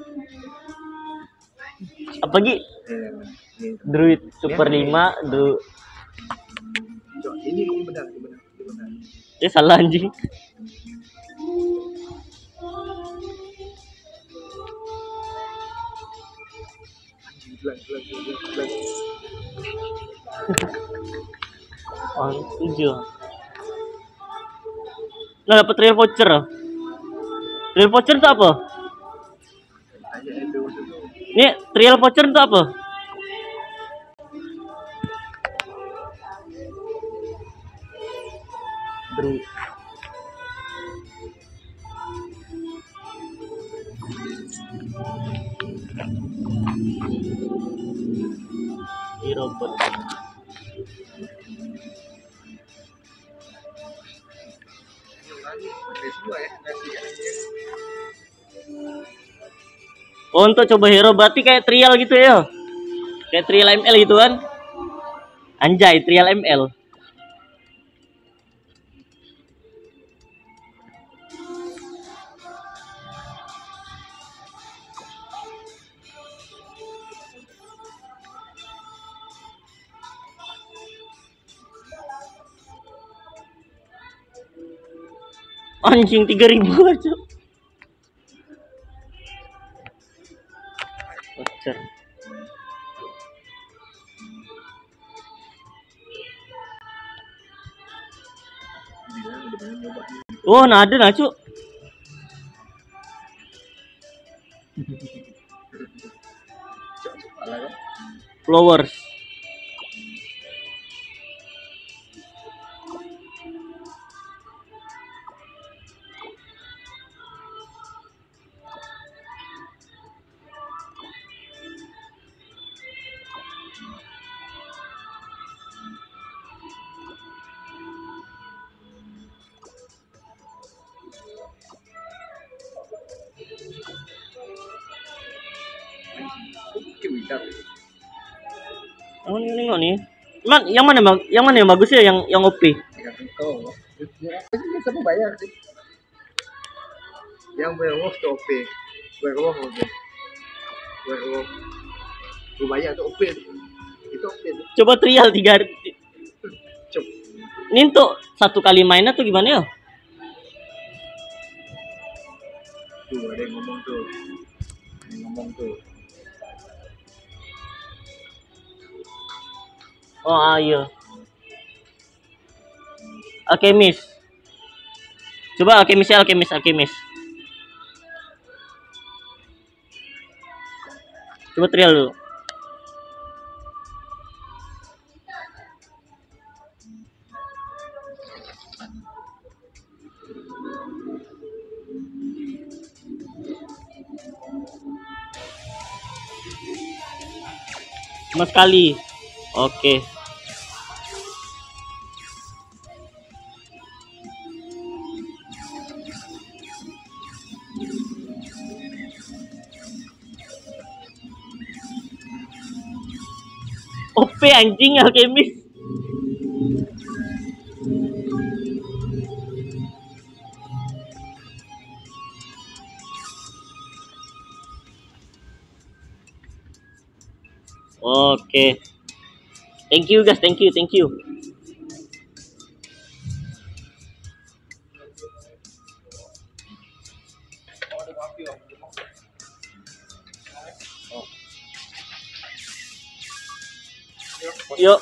Apalagi Druid Super 5, Ini benar, benar. salah anjing. Oh, 7. Nah, dapat real voucher. Real voucher itu apa? Ini real voucher itu apa? Druid. Robot. Oh, untuk coba hero berarti kayak trial gitu ya? Kayak trial ML gitu kan? Anjay, trial ML. Anjing 3.000 aja. Voucher. Oh, nah ada nah, Cuk. Flowers. Oh, ini nih. Yang mana yang bagus ya yang OP? Bisa bayar sih. Yang werewolf tuh OP. Werewolf OP. Werewolf. Gue bayar tuh OP. Itu OP tuh. Coba trial 3. Coba. Ini untuk 1 kali mainnya tuh gimana ya? Tuh ada yang ngomong tuh. Oh, iya. Alchemist. Coba alchemist. Coba trial dulu. Cuma sekali. Oke. OP anjing alchemist. Oke. Thank you guys, thank you. Yuk.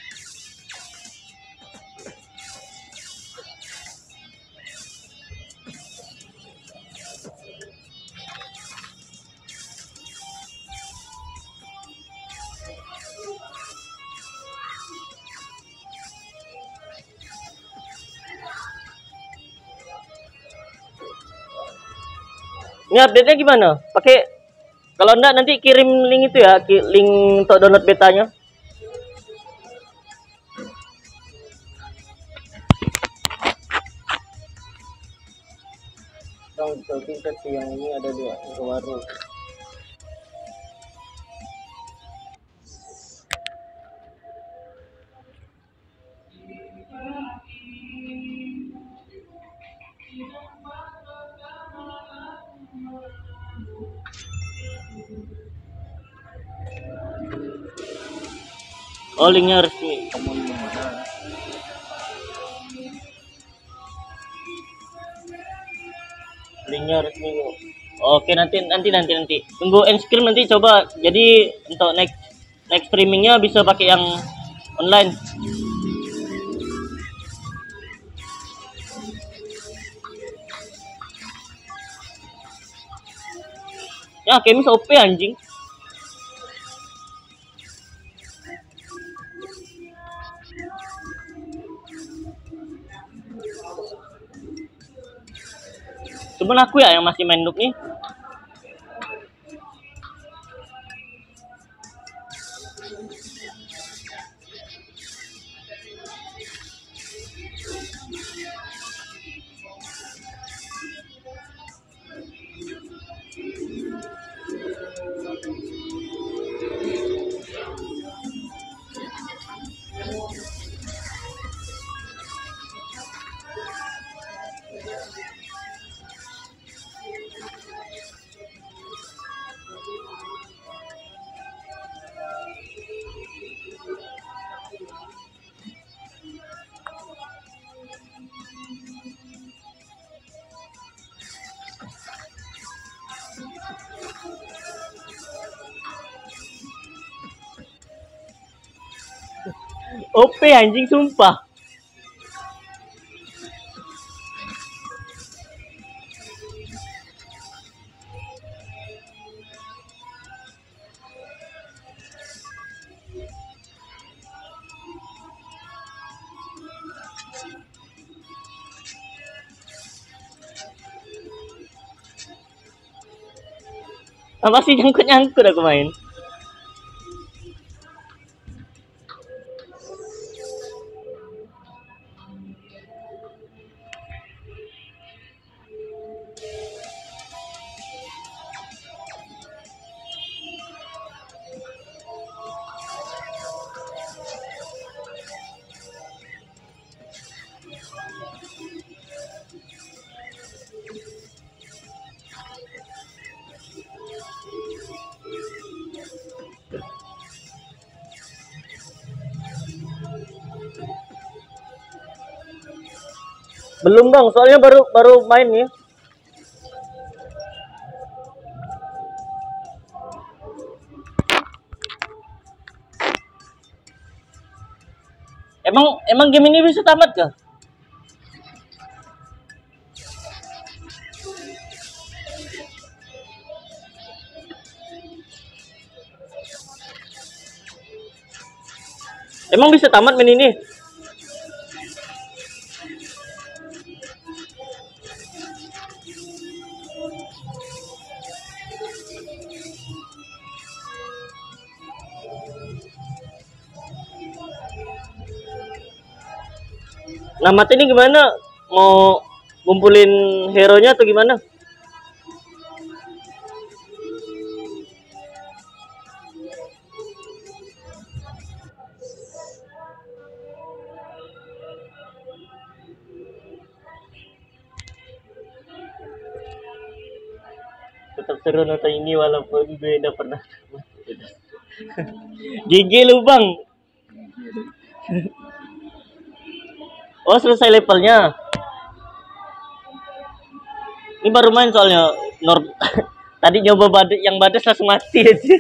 Ini update-nya gimana? Pakai kalau enggak nanti kirim link itu ya, link untuk download betanya. Tingkat yang ini ada 2 baru. Oh, linknya resmi. Linknya resmi kok. Oke, nanti tunggu end screen, nanti coba. Jadi untuk next streamingnya bisa pakai yang online. Ya, Kemis OP anjing. Cuman aku ya yang masih main noob nih. OP anjing sumpah. Apa sih nyangkut aku main? Belum dong, soalnya baru main nih. Emang game ini bisa tamat kah? Emang bisa tamat main ini? Namat ini gimana? Mau ngumpulin hero-nya atau gimana? Tetap seru nonton ini walaupun gue udah pernah. GG lu bang. Oh, selesai levelnya. Ini baru main soalnya. Tadi nyoba yang badas langsung mati aja.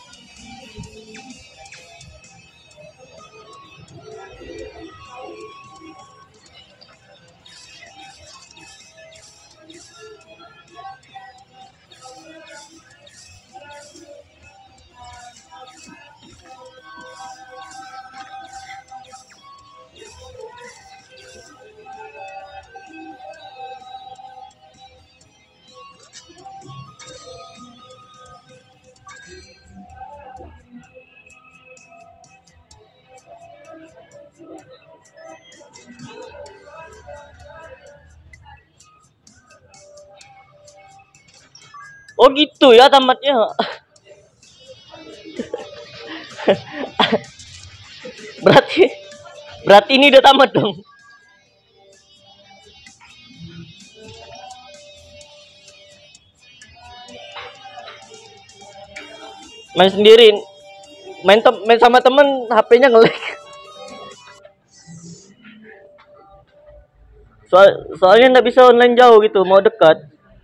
Oh gitu ya tamatnya. berarti ini udah tamat dong. Main sendiri, main sama temen HP-nya nge-lag. Soalnya nggak bisa online jauh gitu, mau dekat.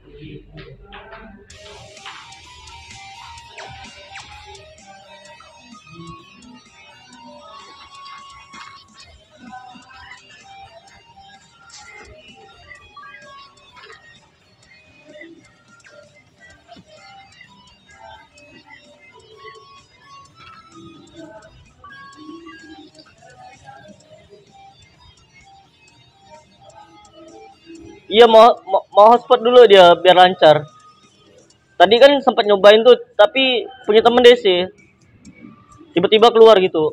Iya, mau hotspot dulu dia biar lancar. Tadi kan sempat nyobain tuh, tapi punya temen DC. Tiba-tiba keluar gitu.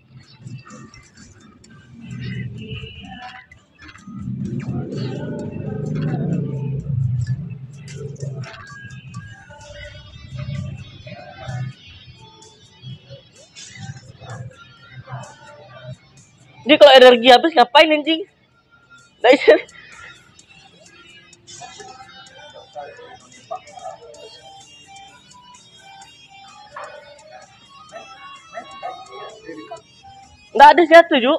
Dia kalau energi habis ngapain anjing? Nggak ada satu Ju.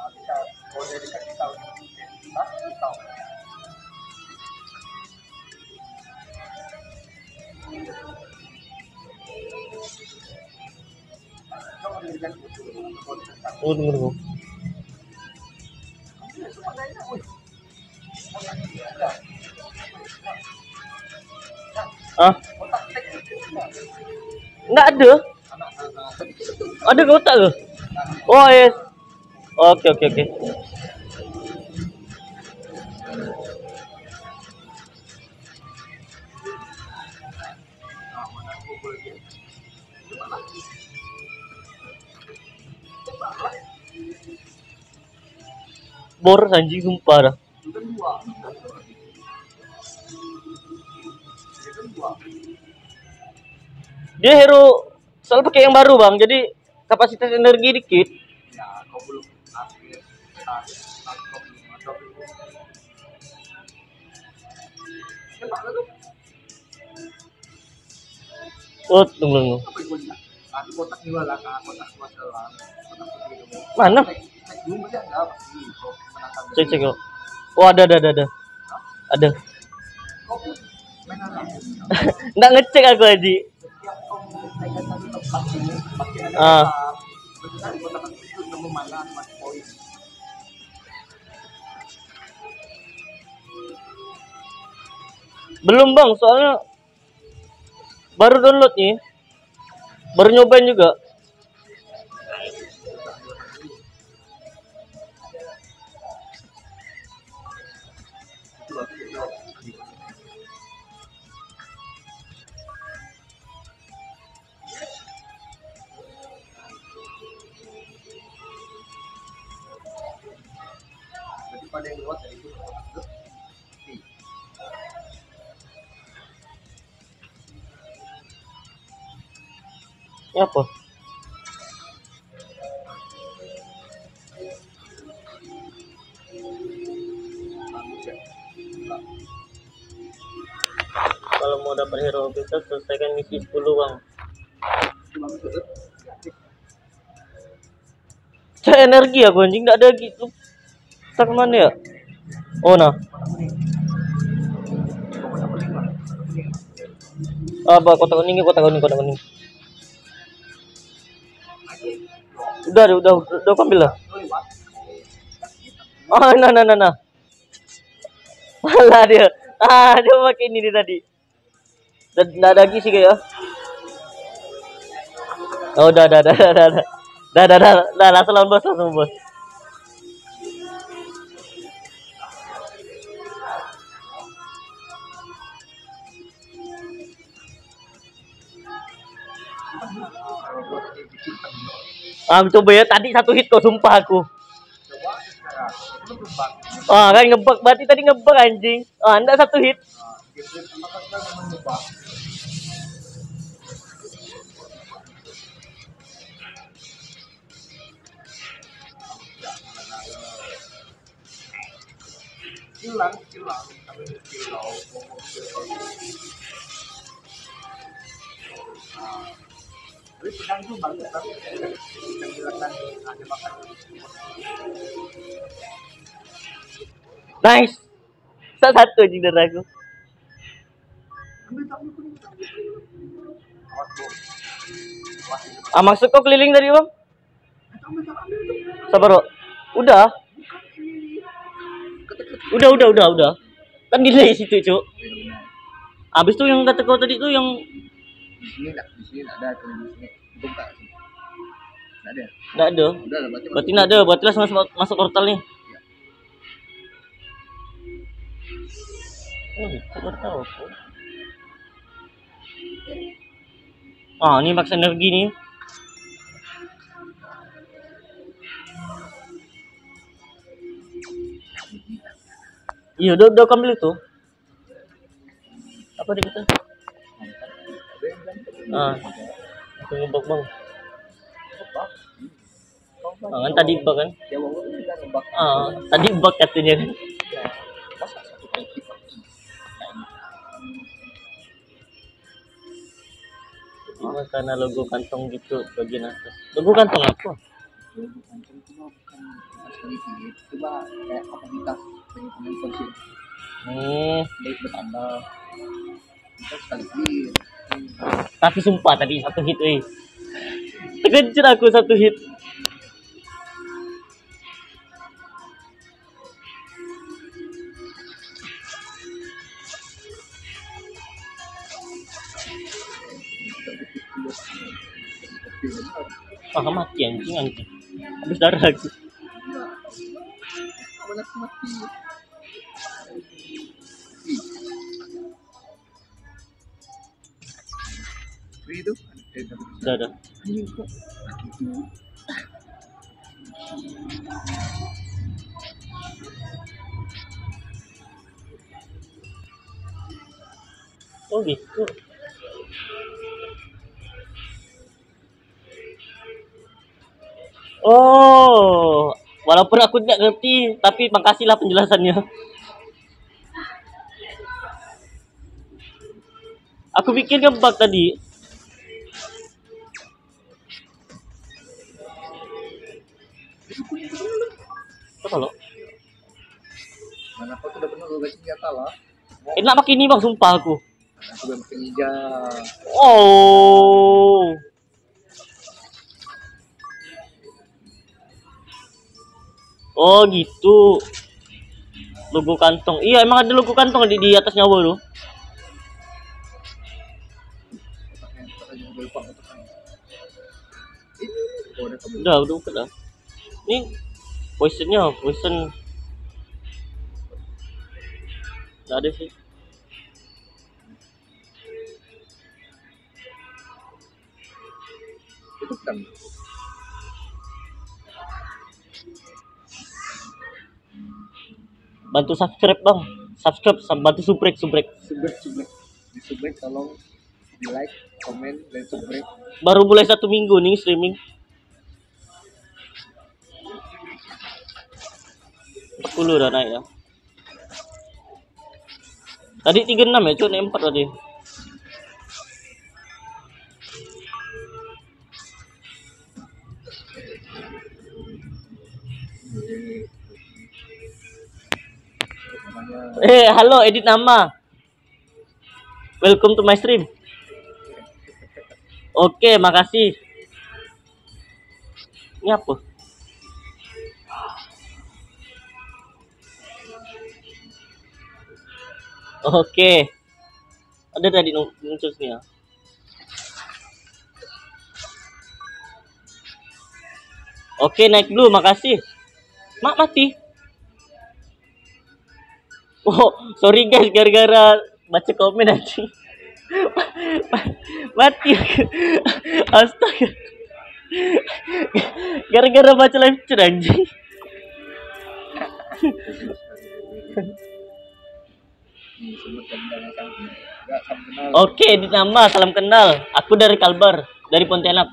Tunggu. Ah, nggak ada. Ada kotak loh. Oh yes. Oke. Boros anjing sumpah dah. Dia hero selalu pakai yang baru bang, jadi kapasitas energi dikit. Oh tunggu. Mana? Cek yuk. Oh ada. Ada. Nggak ngecek aku aja. Belum bang, soalnya baru download nih, baru nyobain juga. Pada yang luas dari itu Apa? Kalau mau dapat hero kita selesaikan misi 10 bang. Cek energi aku anjing, nggak ada gitu. Tak mana ya? Oh nah. Apa kotak kuning. Udah ambil lah. Oh nah. Malah dia. Dia pakai ini dia tadi. Nggak ada lagi sih kayak. Oh udah. Langsung bos. Coba ya tadi satu hit kok sumpah aku. Kan ngebug berarti tadi ngebug anjing. Enggak satu hit. hilang Tapi pedang tuh bagus kan. Yang bilang ada makan. Nice. Satu aja dari aku. Ambil tamu kuning. Awas bu. Ah, maksud kau keliling dari bang? Ambil itu. Sabar bro. Udah. Udah. Kan delay situ cuk. Abis tuh yang kata kau tadi tuh yang Di sini ada tuh di sini. Buka sih. Nggak ada. nggak ada. Udah lah, Berarti nggak ada. Berarti langsung masuk portal nih. Oh, itu baru tahu aku. Ah, ini max energi nih. Iya, udah ambil itu. Apa di kita? Ah, tunggu bang. Ah, kan tadi bug kan? Ya walaupun kita nebak. Ah, tadi bug katanya kan? Masa satu kali kita. Oh, karena logo kantong gitu bagian atas. Logo kantong apa? Logo kantong itu bukan sekali hit. Coba kayak kapasitas pengen konsil. Baik bertambah. Kita sekali hit. Tapi sumpah tadi satu hit, weh. Terkejar aku satu hit. Ah, mati anjing. Habis darah aku. Mati. Itu Udah. anjing kok gitu. Oh gitu. Oh, walaupun aku tidak ngerti, tapi makasihlah penjelasannya. Aku pikir ngebug tadi. Apa lo? Mana kau sudah benar lo senjata lah. Enak pakai ini bang, sumpah aku. Aku belum pakai hijau. Oh. Oh gitu. Logo kantong. Iya emang ada logo kantong di atas nyawa lo. Udah buka dah. Ini poison. Nggak ada sih. Itu kan. Bantu subscribe bang. Bantu subrek. Subrek. Di subrek tolong di like, komen, dan subrek. Baru mulai 1 minggu nih streaming. 40 udah naik ya. Tadi 36 ya, cuma naik 4 tadi. Halo, edit nama. Welcome to my stream. Oke, makasih. Ini apa? Oke. Ada tadi muncul sini ya. Oke, naik dulu, makasih. Mati. Oh, sorry guys, gara-gara baca komen aja. Mati. Astaga. Gara-gara baca live chat anjing. Oke, di nama salam kenal. Aku dari Kalbar, dari Pontianak.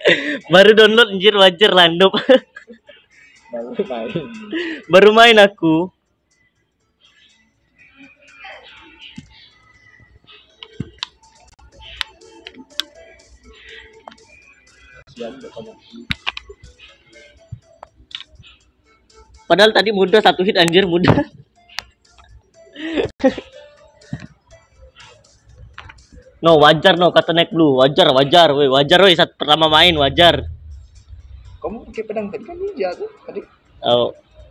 Baru download anjir, wajar landop. Baru main. Baru main aku. Sian banyak. Padahal tadi mudah, 1 hit anjir, mudah. No, wajar no kata naik blue. Wajar weh saat pertama main wajar. Kamu pakai pedang tadi kan ninja tuh tadi. Oh.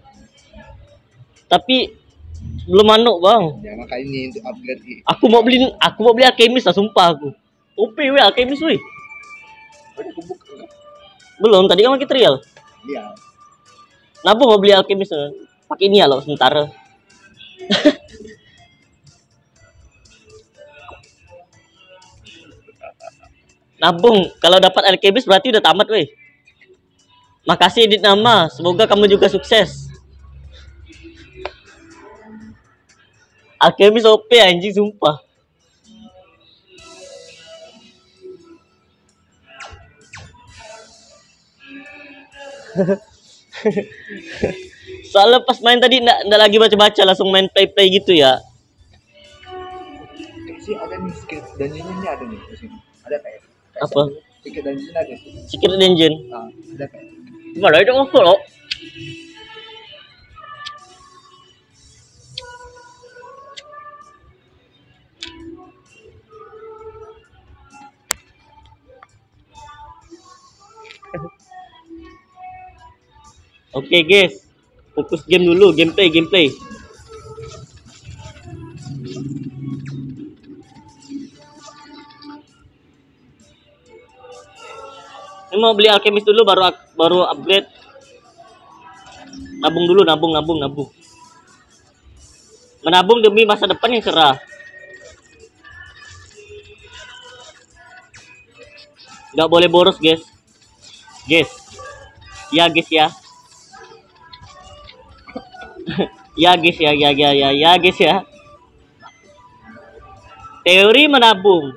Tapi belum manuk, Bang. Ya makanya ini untuk upgrade. Aku mau beli alchemist lah, sumpah aku. OP weh alchemist weh. Udah aku buka kan? Belum, tadi kan pakai trial. Iya. Nabung mau beli alchemist. Pakai ini ya loh sementara. Nabung, kalau dapat alchemist berarti udah tamat weh. Makasih edit nama, semoga kamu juga sukses. Alchemist OP anjing sumpah. Soalnya pas main tadi nggak lagi baca-baca, langsung main play gitu ya. Sih ada nih secret dungeon ini ada nih di sini. Ada kayak Apa? secret dungeon ada sih. Secret dungeon. Ah, ada kayak. Gimana itu apa loh? Oke guys, fokus game dulu, gameplay. Ini mau beli alchemist dulu baru upgrade. Nabung dulu, nabung. Menabung demi masa depan yang cerah. Nggak boleh boros guys. Ya guys ya. Ya guys ya. Teori menabung.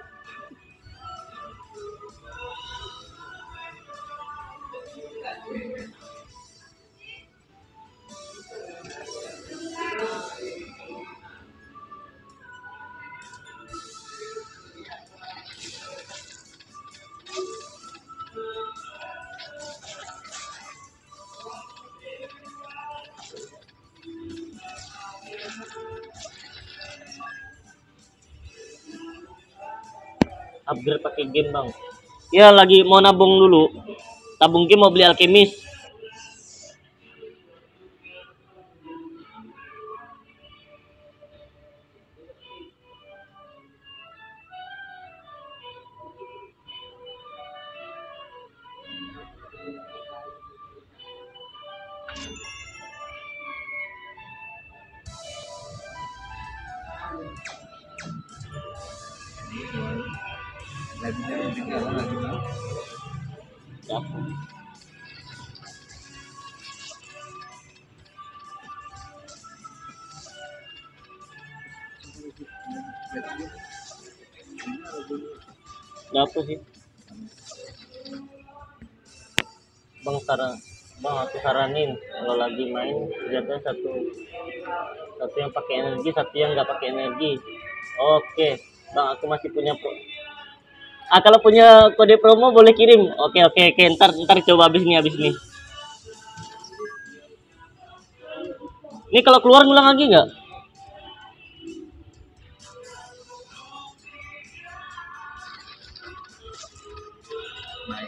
Upgrade pakai game bang. Ya lagi mau nabung dulu. Tabung game mau beli alchemist. Laginya lagi. Ya. Apa sih? Bang aku saranin kalau lagi main ternyata satu yang pakai energi, satu yang nggak pakai energi. Oke, bang aku masih punya kalau punya kode promo boleh kirim. Oke, ntar coba habis ini. Ini kalau keluar ngulang lagi nggak? Naik.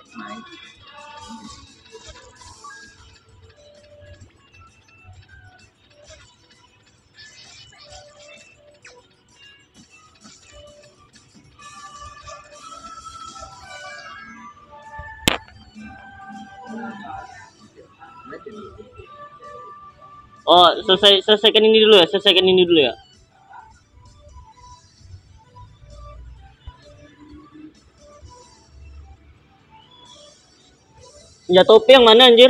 Oh, selesaikan ini dulu ya. Ya topi yang mana anjir?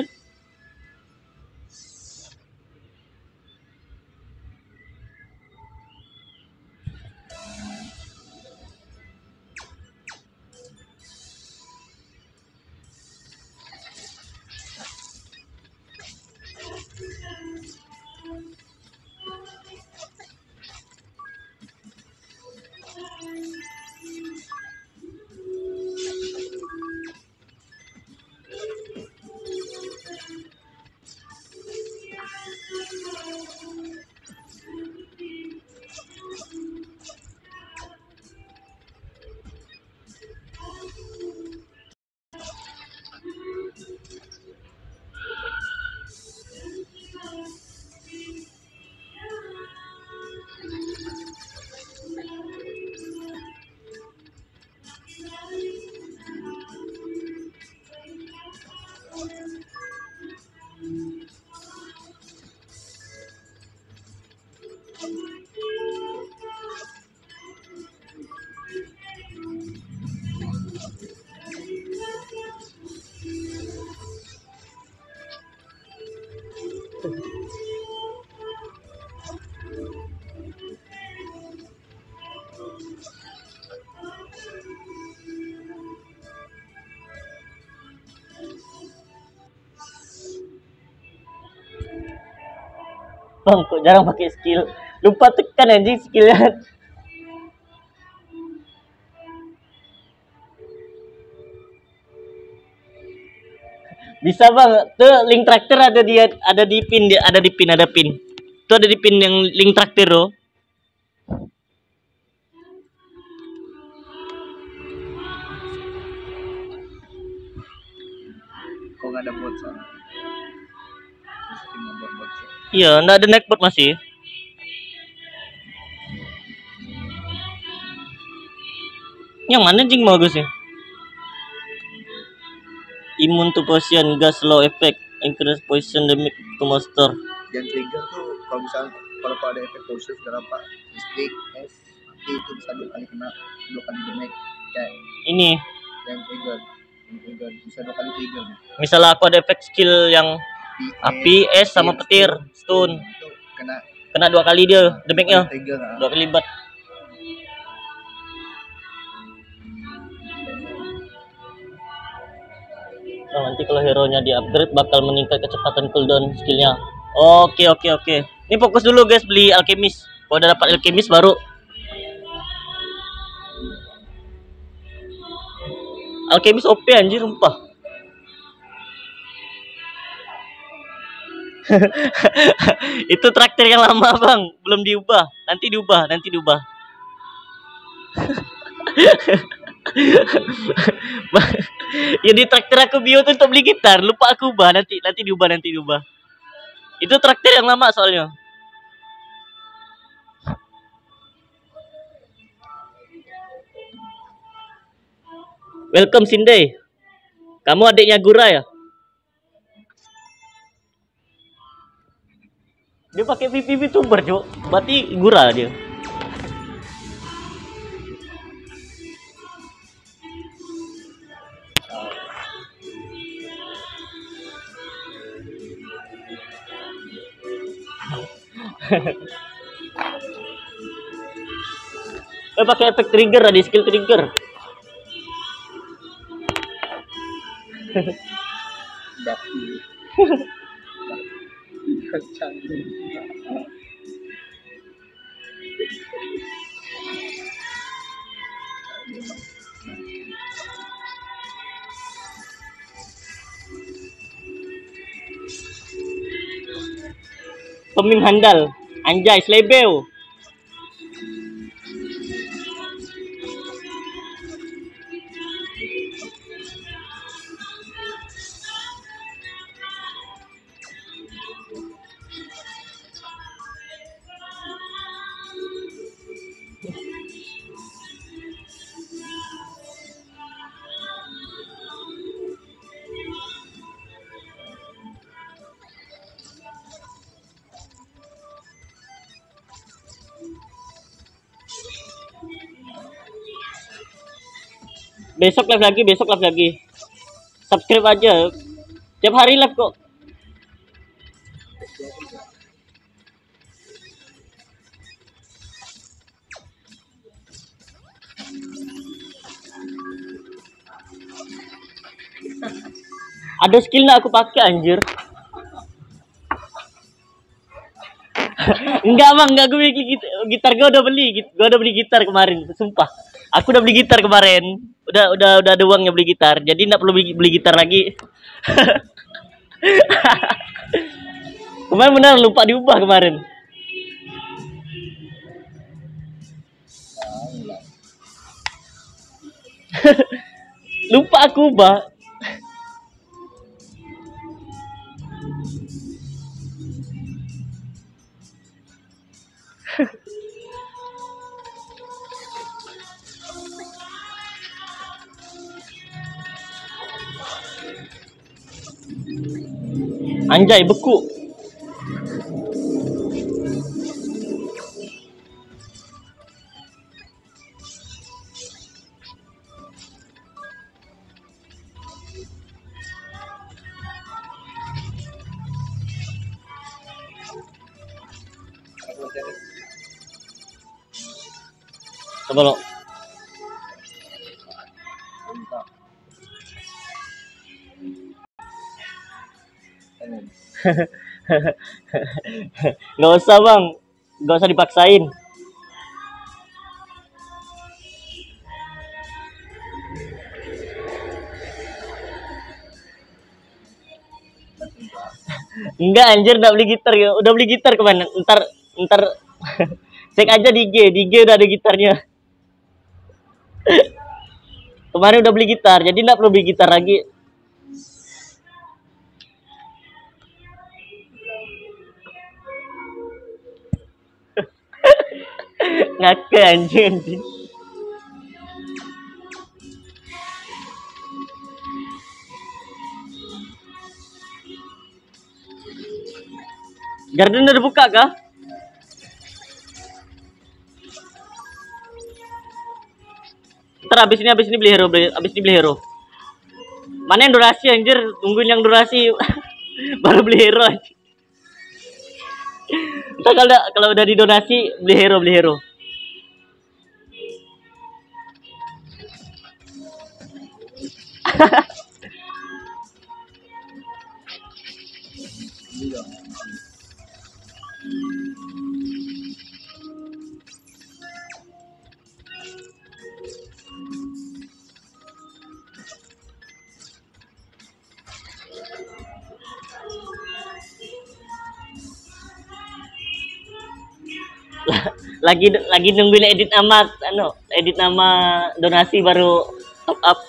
Bang, kok jarang pakai skill. Lupa tekan anjing skillnya. Bisa bang, tuh link traktir ada di pin, ada pin. Tuh ada di pin yang link traktir loh. Kok nggak ada bot soalnya? Mesti membuat bot. Iya, nggak ada netbot masih. Yang mana jing bagusnya? Immune to poison, gas low effect, increase poison damage to monster. Yang trigger tuh kalau misalnya kalau ada efek poison berapa listrik es nanti itu bisa 2 kali kena 2 kali damage kayak Ini, yang trigger bisa 2 kali trigger. misalnya aku ada efek skill yang api, es sama petir, stun. Itu Kena 2 kali dia damage-nya. trigger 2 kali lipat. Nah, nanti kalau hero-nya di upgrade bakal meningkat kecepatan cooldown skillnya. Oke. Ini fokus dulu guys beli alkemis. Kalau udah dapat alkemis baru. Alkemis OP anjir sumpah. Itu traktir yang lama bang, belum diubah. Nanti diubah. Ya di traktir aku bio tuh untuk beli gitar, lupa aku ubah, nanti diubah. Itu traktir yang lama soalnya. Welcome Sindai. Kamu adiknya Gura ya? Dia pakai VTuber, Cuk. Berarti Gura dia. Pakai efek trigger, ada skill trigger. Bakti. Canggih. Pemim handal, anjay slebeu. Besok live lagi. Subscribe aja. Tiap hari live kok. Ada skill nggak aku pakai anjir? Enggak bang, enggak, gue beli gitar, gue udah beli gitar kemarin, sumpah. Aku udah beli gitar kemarin, udah ada uangnya beli gitar, jadi nggak perlu beli gitar lagi. Kemarin benar lupa diubah kemarin. Lupa aku ubah. Anjay beku. Coba lo. Nggak usah bang, nggak usah dipaksain. Enggak anjir, nggak beli gitar ya. Udah beli gitar kemana? Ntar cek aja di IG udah ada gitarnya. Kemarin udah beli gitar, jadi nggak perlu beli gitar lagi. Ngake anjing. Garden udah buka kah? Ntar abis ini beli hero, abis ini beli hero. Mana yang durasi anjir? Tungguin yang durasi baru beli hero anjir. Ntar kalau udah didonasi beli hero. Iya. Lagi nungguin edit nama donasi baru top up.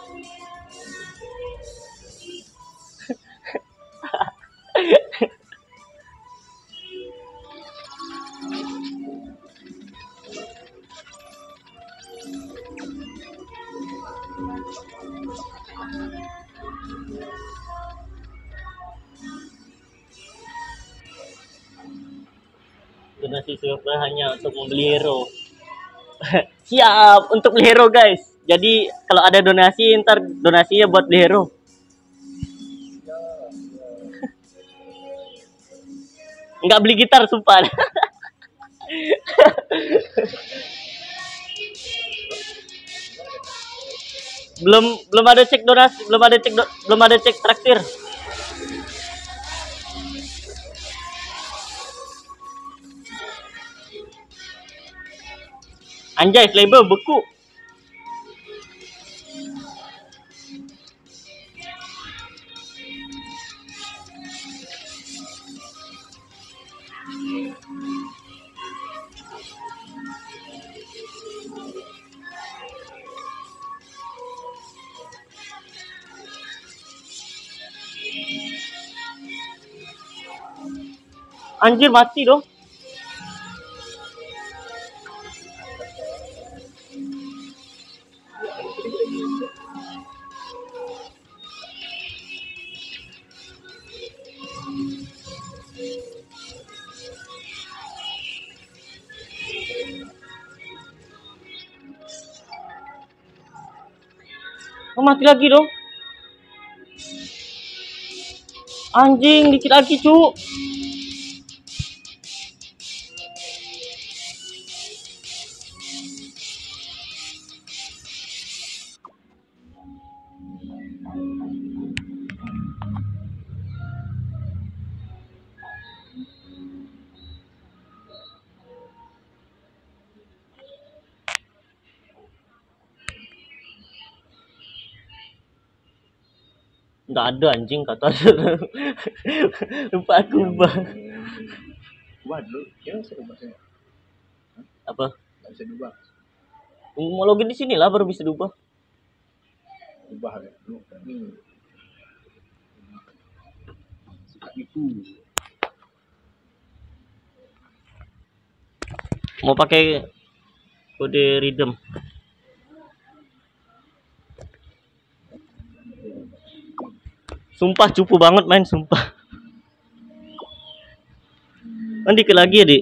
Donasi silver hanya untuk membeli hero. Siap untuk beli hero guys. Jadi kalau ada donasi ntar donasinya buat beli hero. Nggak beli gitar sumpah. belum ada cek donasi, belum ada cek traktir. Anjay, label beku. Anjir mati dong. Oh, mati lagi dong. Anjing dikit lagi cu. Nggak ada anjing kata. Lupa aku ubah. Ubah dulu, ya bisa ubah saya. Apa? Nggak bisa diubah. Mau login di sini lah baru bisa diubah. Ubah ya dulu. Ini. Suka itu. Mau pakai kode redeem. Sumpah cupu banget main sumpah. Nanti ke lagi ya, Dik.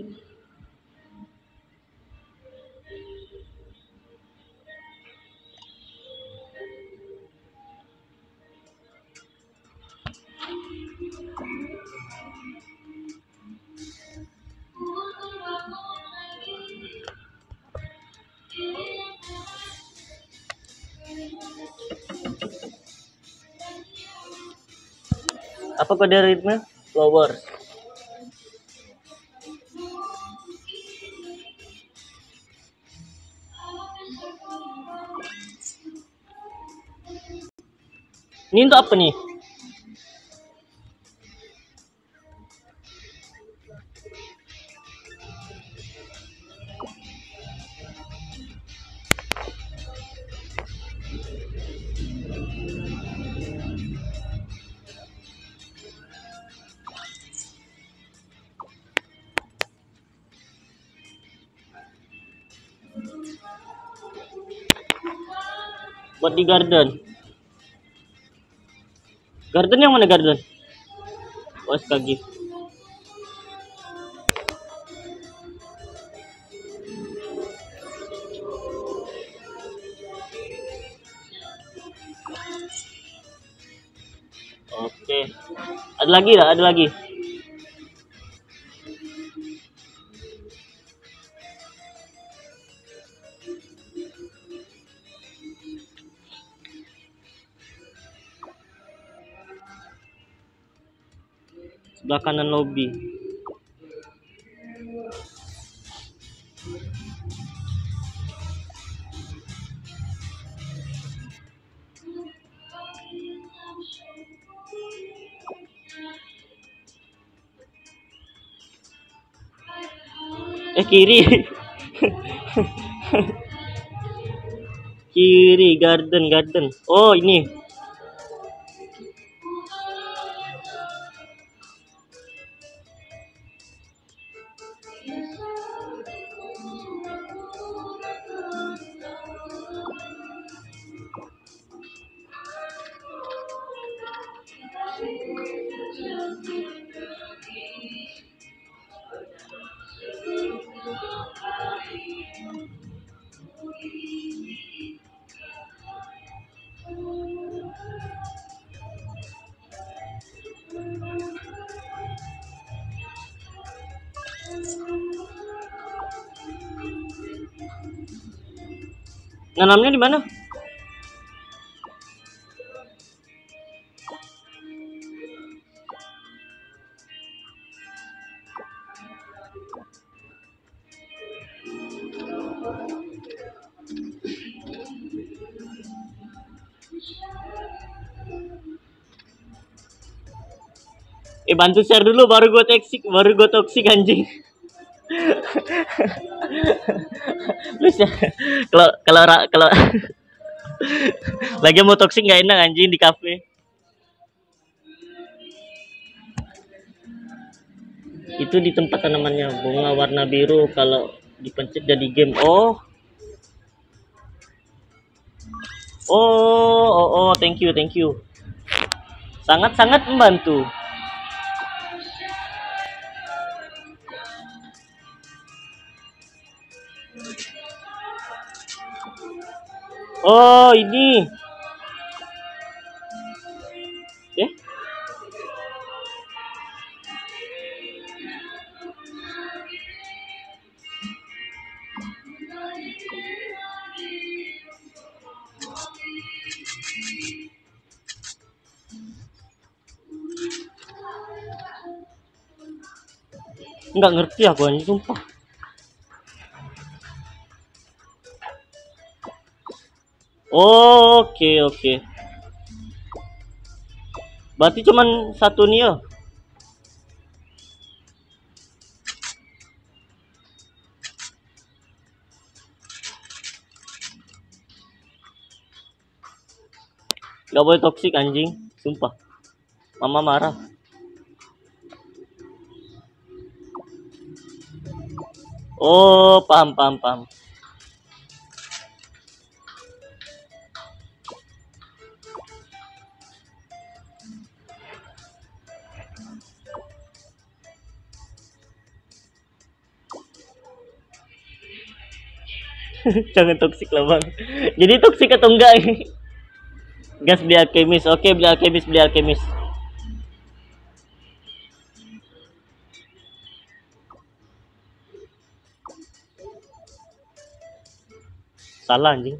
Apa kode redeemnya? Flowers. Ini untuk apa nih? Buat di garden. Garden yang mana garden? Oh, SKG. Oke. Ada lagi lah, ada lagi. Sebelah kanan lobby. Kiri. Kiri, garden. Oh, ini. Nanamnya di mana? Bantu share dulu baru gue toksik anjing. Lu kalau lagi mau toksik nggak enak anjing di kafe. Itu di tempat tanamannya bunga warna biru, kalau dipencet jadi game. Oh, thank you. Sangat membantu. Oh, ini. Nggak ngerti aku anjing sumpah. Oke. Berarti cuman satu nih ya. Nggak boleh toksik anjing, sumpah. Mama marah. Oh, paham. Jangan toksik lah bang. Jadi toksik atau enggak ini? Gas beli alkemis. Oke, beli alkemis. Salah anjing.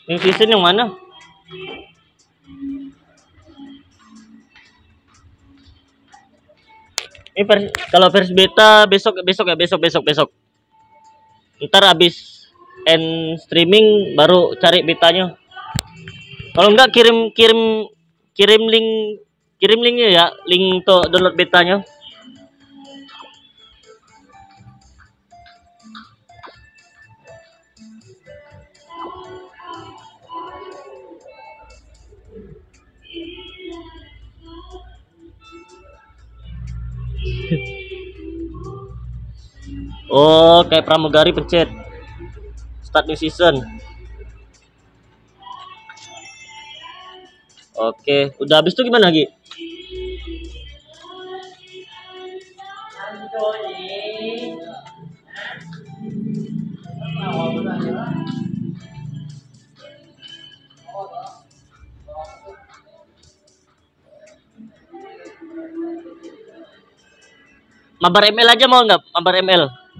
New season yang mana? Ini kalau versi beta besok ya, besok. Ntar abis end streaming baru cari betanya. Kalau enggak kirim linknya ya, link untuk download betanya. Oh, kayak pramugari pencet start new season. Oke, udah habis tuh gimana lagi? Mabar ML aja mau nggak? Mabar ML.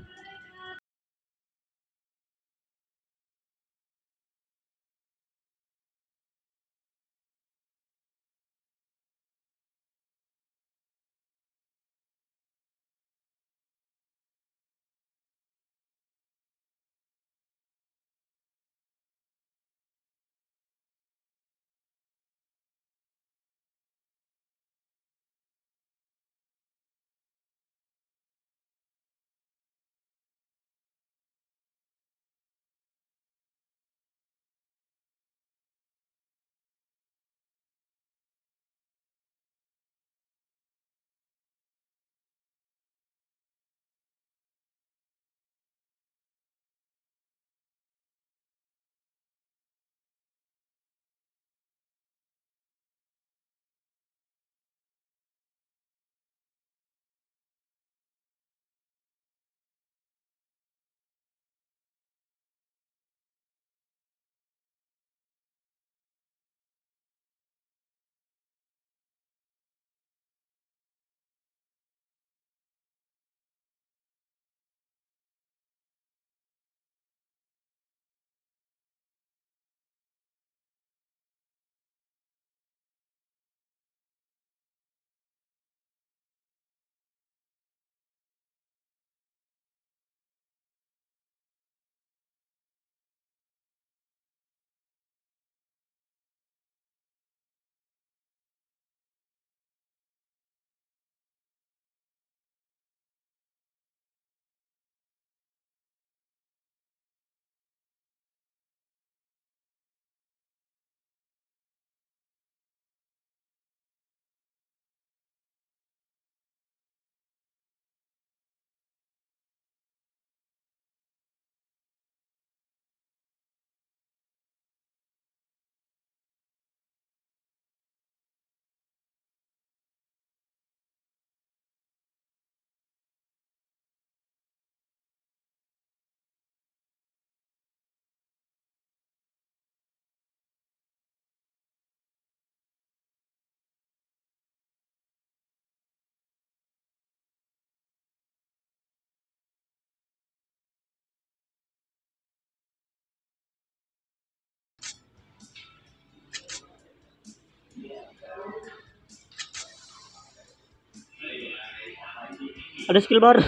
Ada skill baru.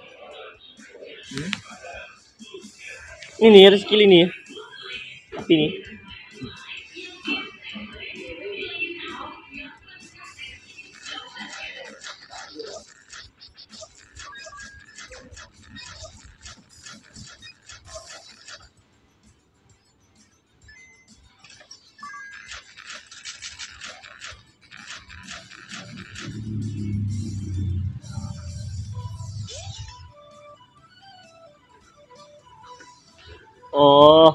Ini ada skill ini ya. Tapi ini. Oh.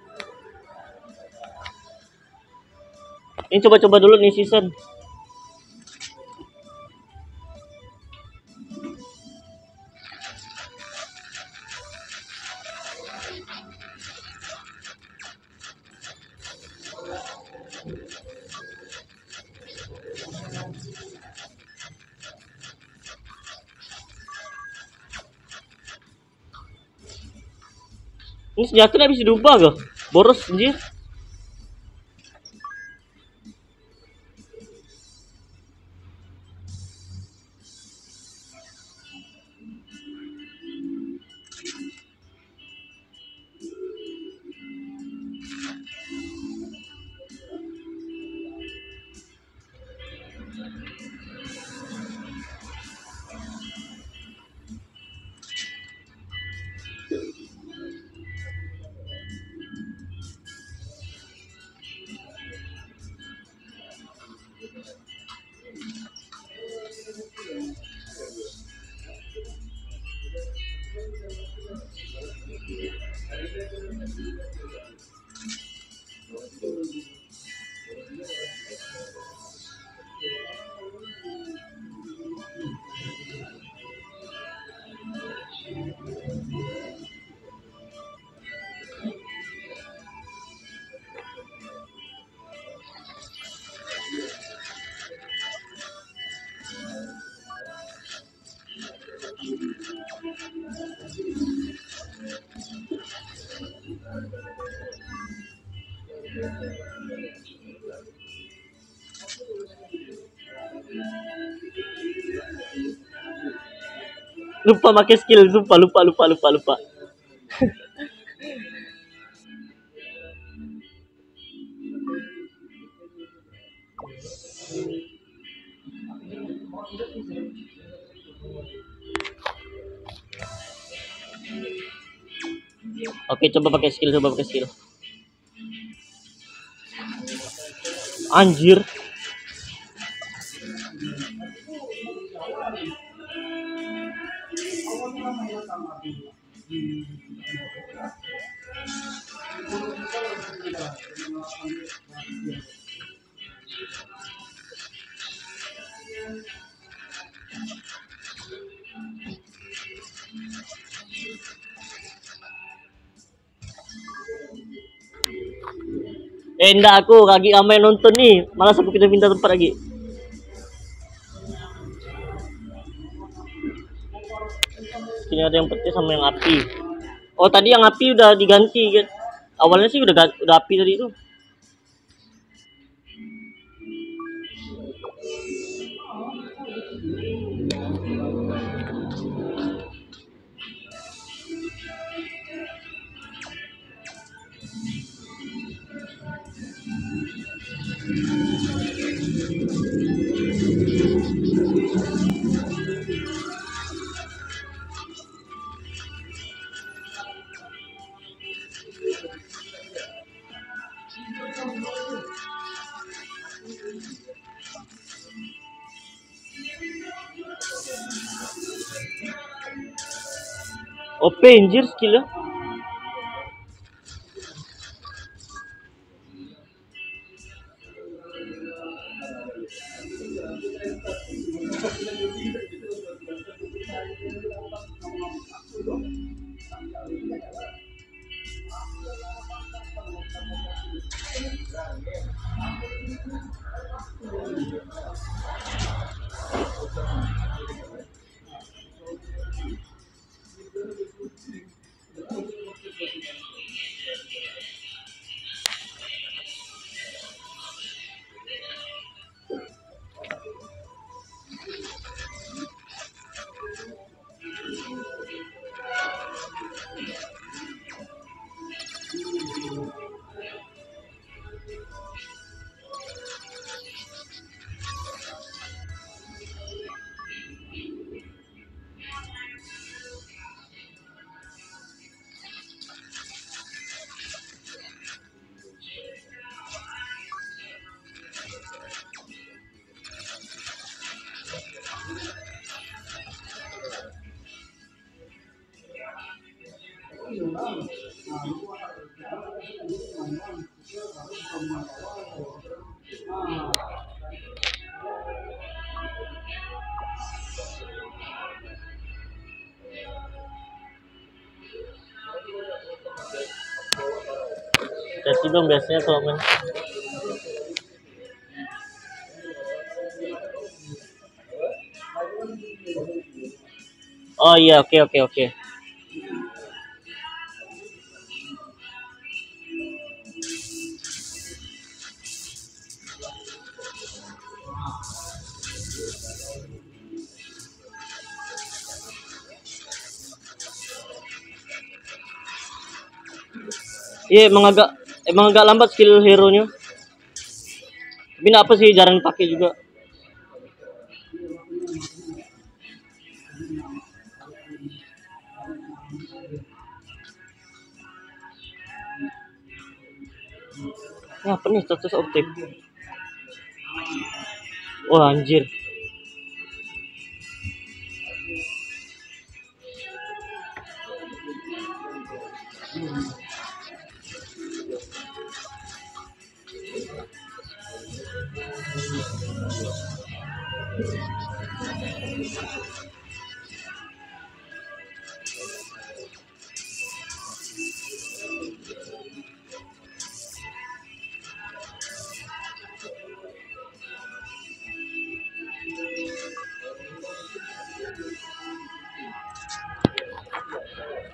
Ini coba-coba dulu nih season. Ini senjata bisa diubah gak? Boros anjir. Lupa pakai skill, lupa. Oke, coba pakai skill. Anjir. Enggak, aku lagi ramai nonton nih, malas aku pindah-pindah tempat lagi. Sini ada yang putih sama yang api. Oh, tadi yang api udah diganti kan. Awalnya sih udah api tadi itu. OP anjir skillnya. Kasih dong biasanya kalau main. Oh iya, oke. Iya, emang agak lambat skill hero-nya. Tapi apa sih, jarang dipakai juga. Ini apa nih status optik? Wah anjir.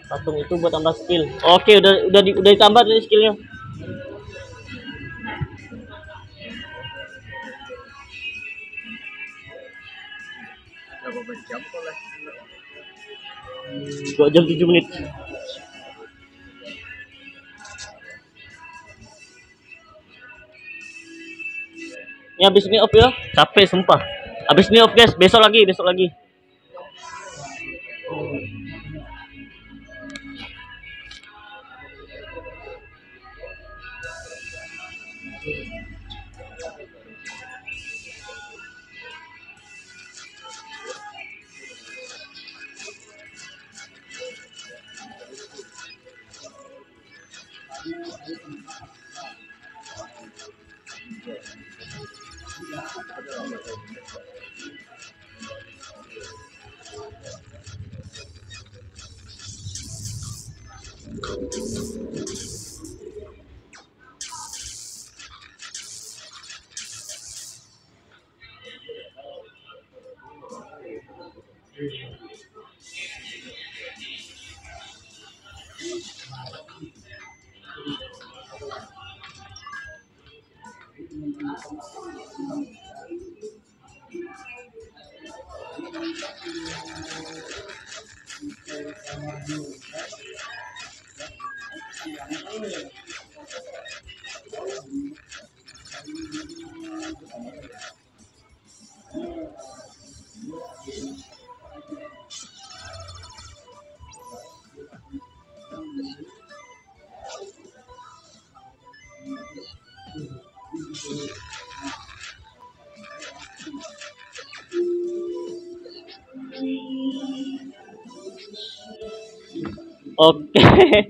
Patung itu buat tambah skill. Oke, udah ditambah tadi skillnya. Berapa jam kalau 2 jam 7 menit. Ini habis ini off ya. Capek sumpah. Habis ini off guys, besok lagi. Oke.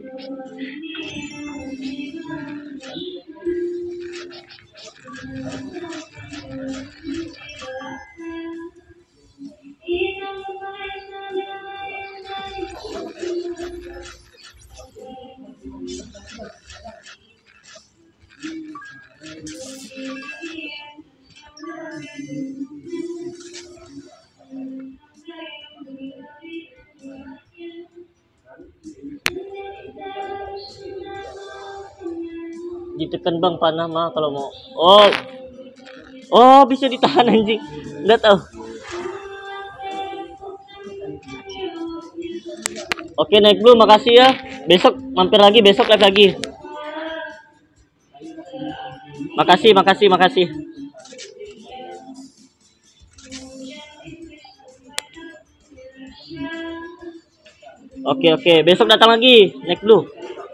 Ditekan bang panah mah kalau mau. Oh bisa ditahan anjing. Nggak tahu. Oke naik blue, makasih ya. Besok mampir lagi, besok live lagi. Makasih. Oke, besok datang lagi naik blue.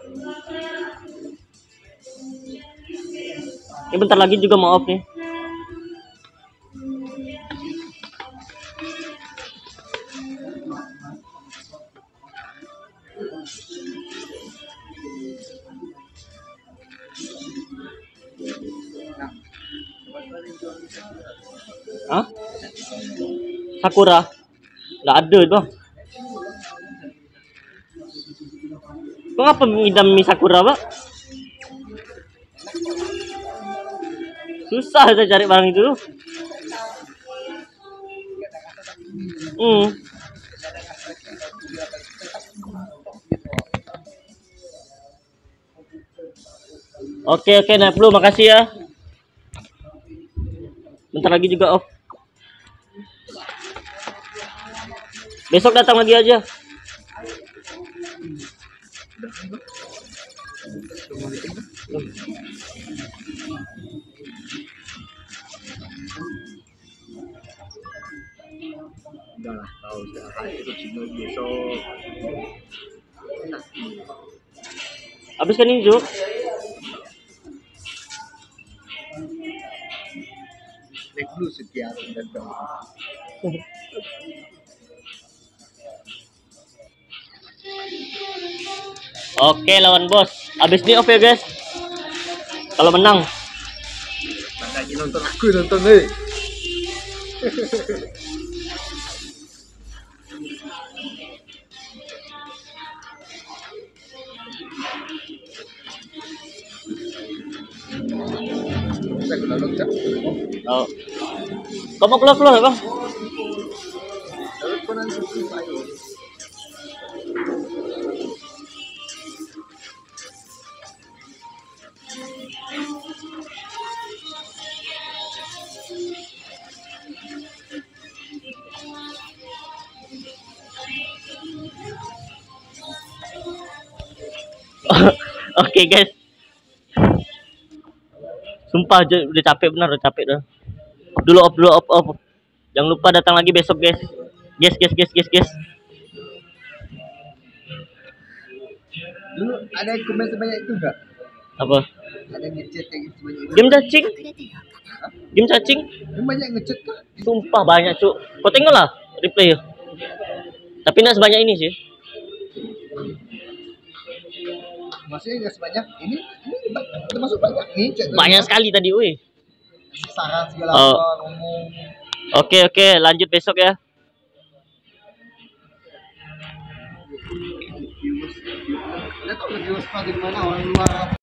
Ini bentar lagi juga mau off nih. Hah? Sakura? Nggak ada bang. Kok apa ngidam mie Sakura bang? Susah saya cari barang itu. Oke, naik blue, makasih ya. Bentar lagi juga off. Besok datang lagi aja. udah lah tahu sudah itu cuma besok. Habis kan ini Juk? Naik dulu sekian dan Oke, lawan bos. Habis ini off ya guys. Kalau menang. lagi nonton aku nonton deh. Oh. Kamu keluar ya bang? Oke guys. Sumpah udah capek benar, udah capek dah. Dulu off. Jangan lupa datang lagi besok guys. Guys. Dulu ada yang komen sebanyak itu enggak? Apa? Ada yang ngechat kayak gitu sebanyak itu? Game cacing? Game cacing? Yang banyak ngechat kah? Sumpah banyak cuk. Kau tengok lah replay. Tapi nggak sebanyak ini sih. Maksudnya nggak sebanyak ini termasuk banyak nih chat. Banyak sekali tadi, woi. Saran segala Oh. apa ngomong. Oke, lanjut besok ya. Viewers, nggak tahu viewers di mana orang luar.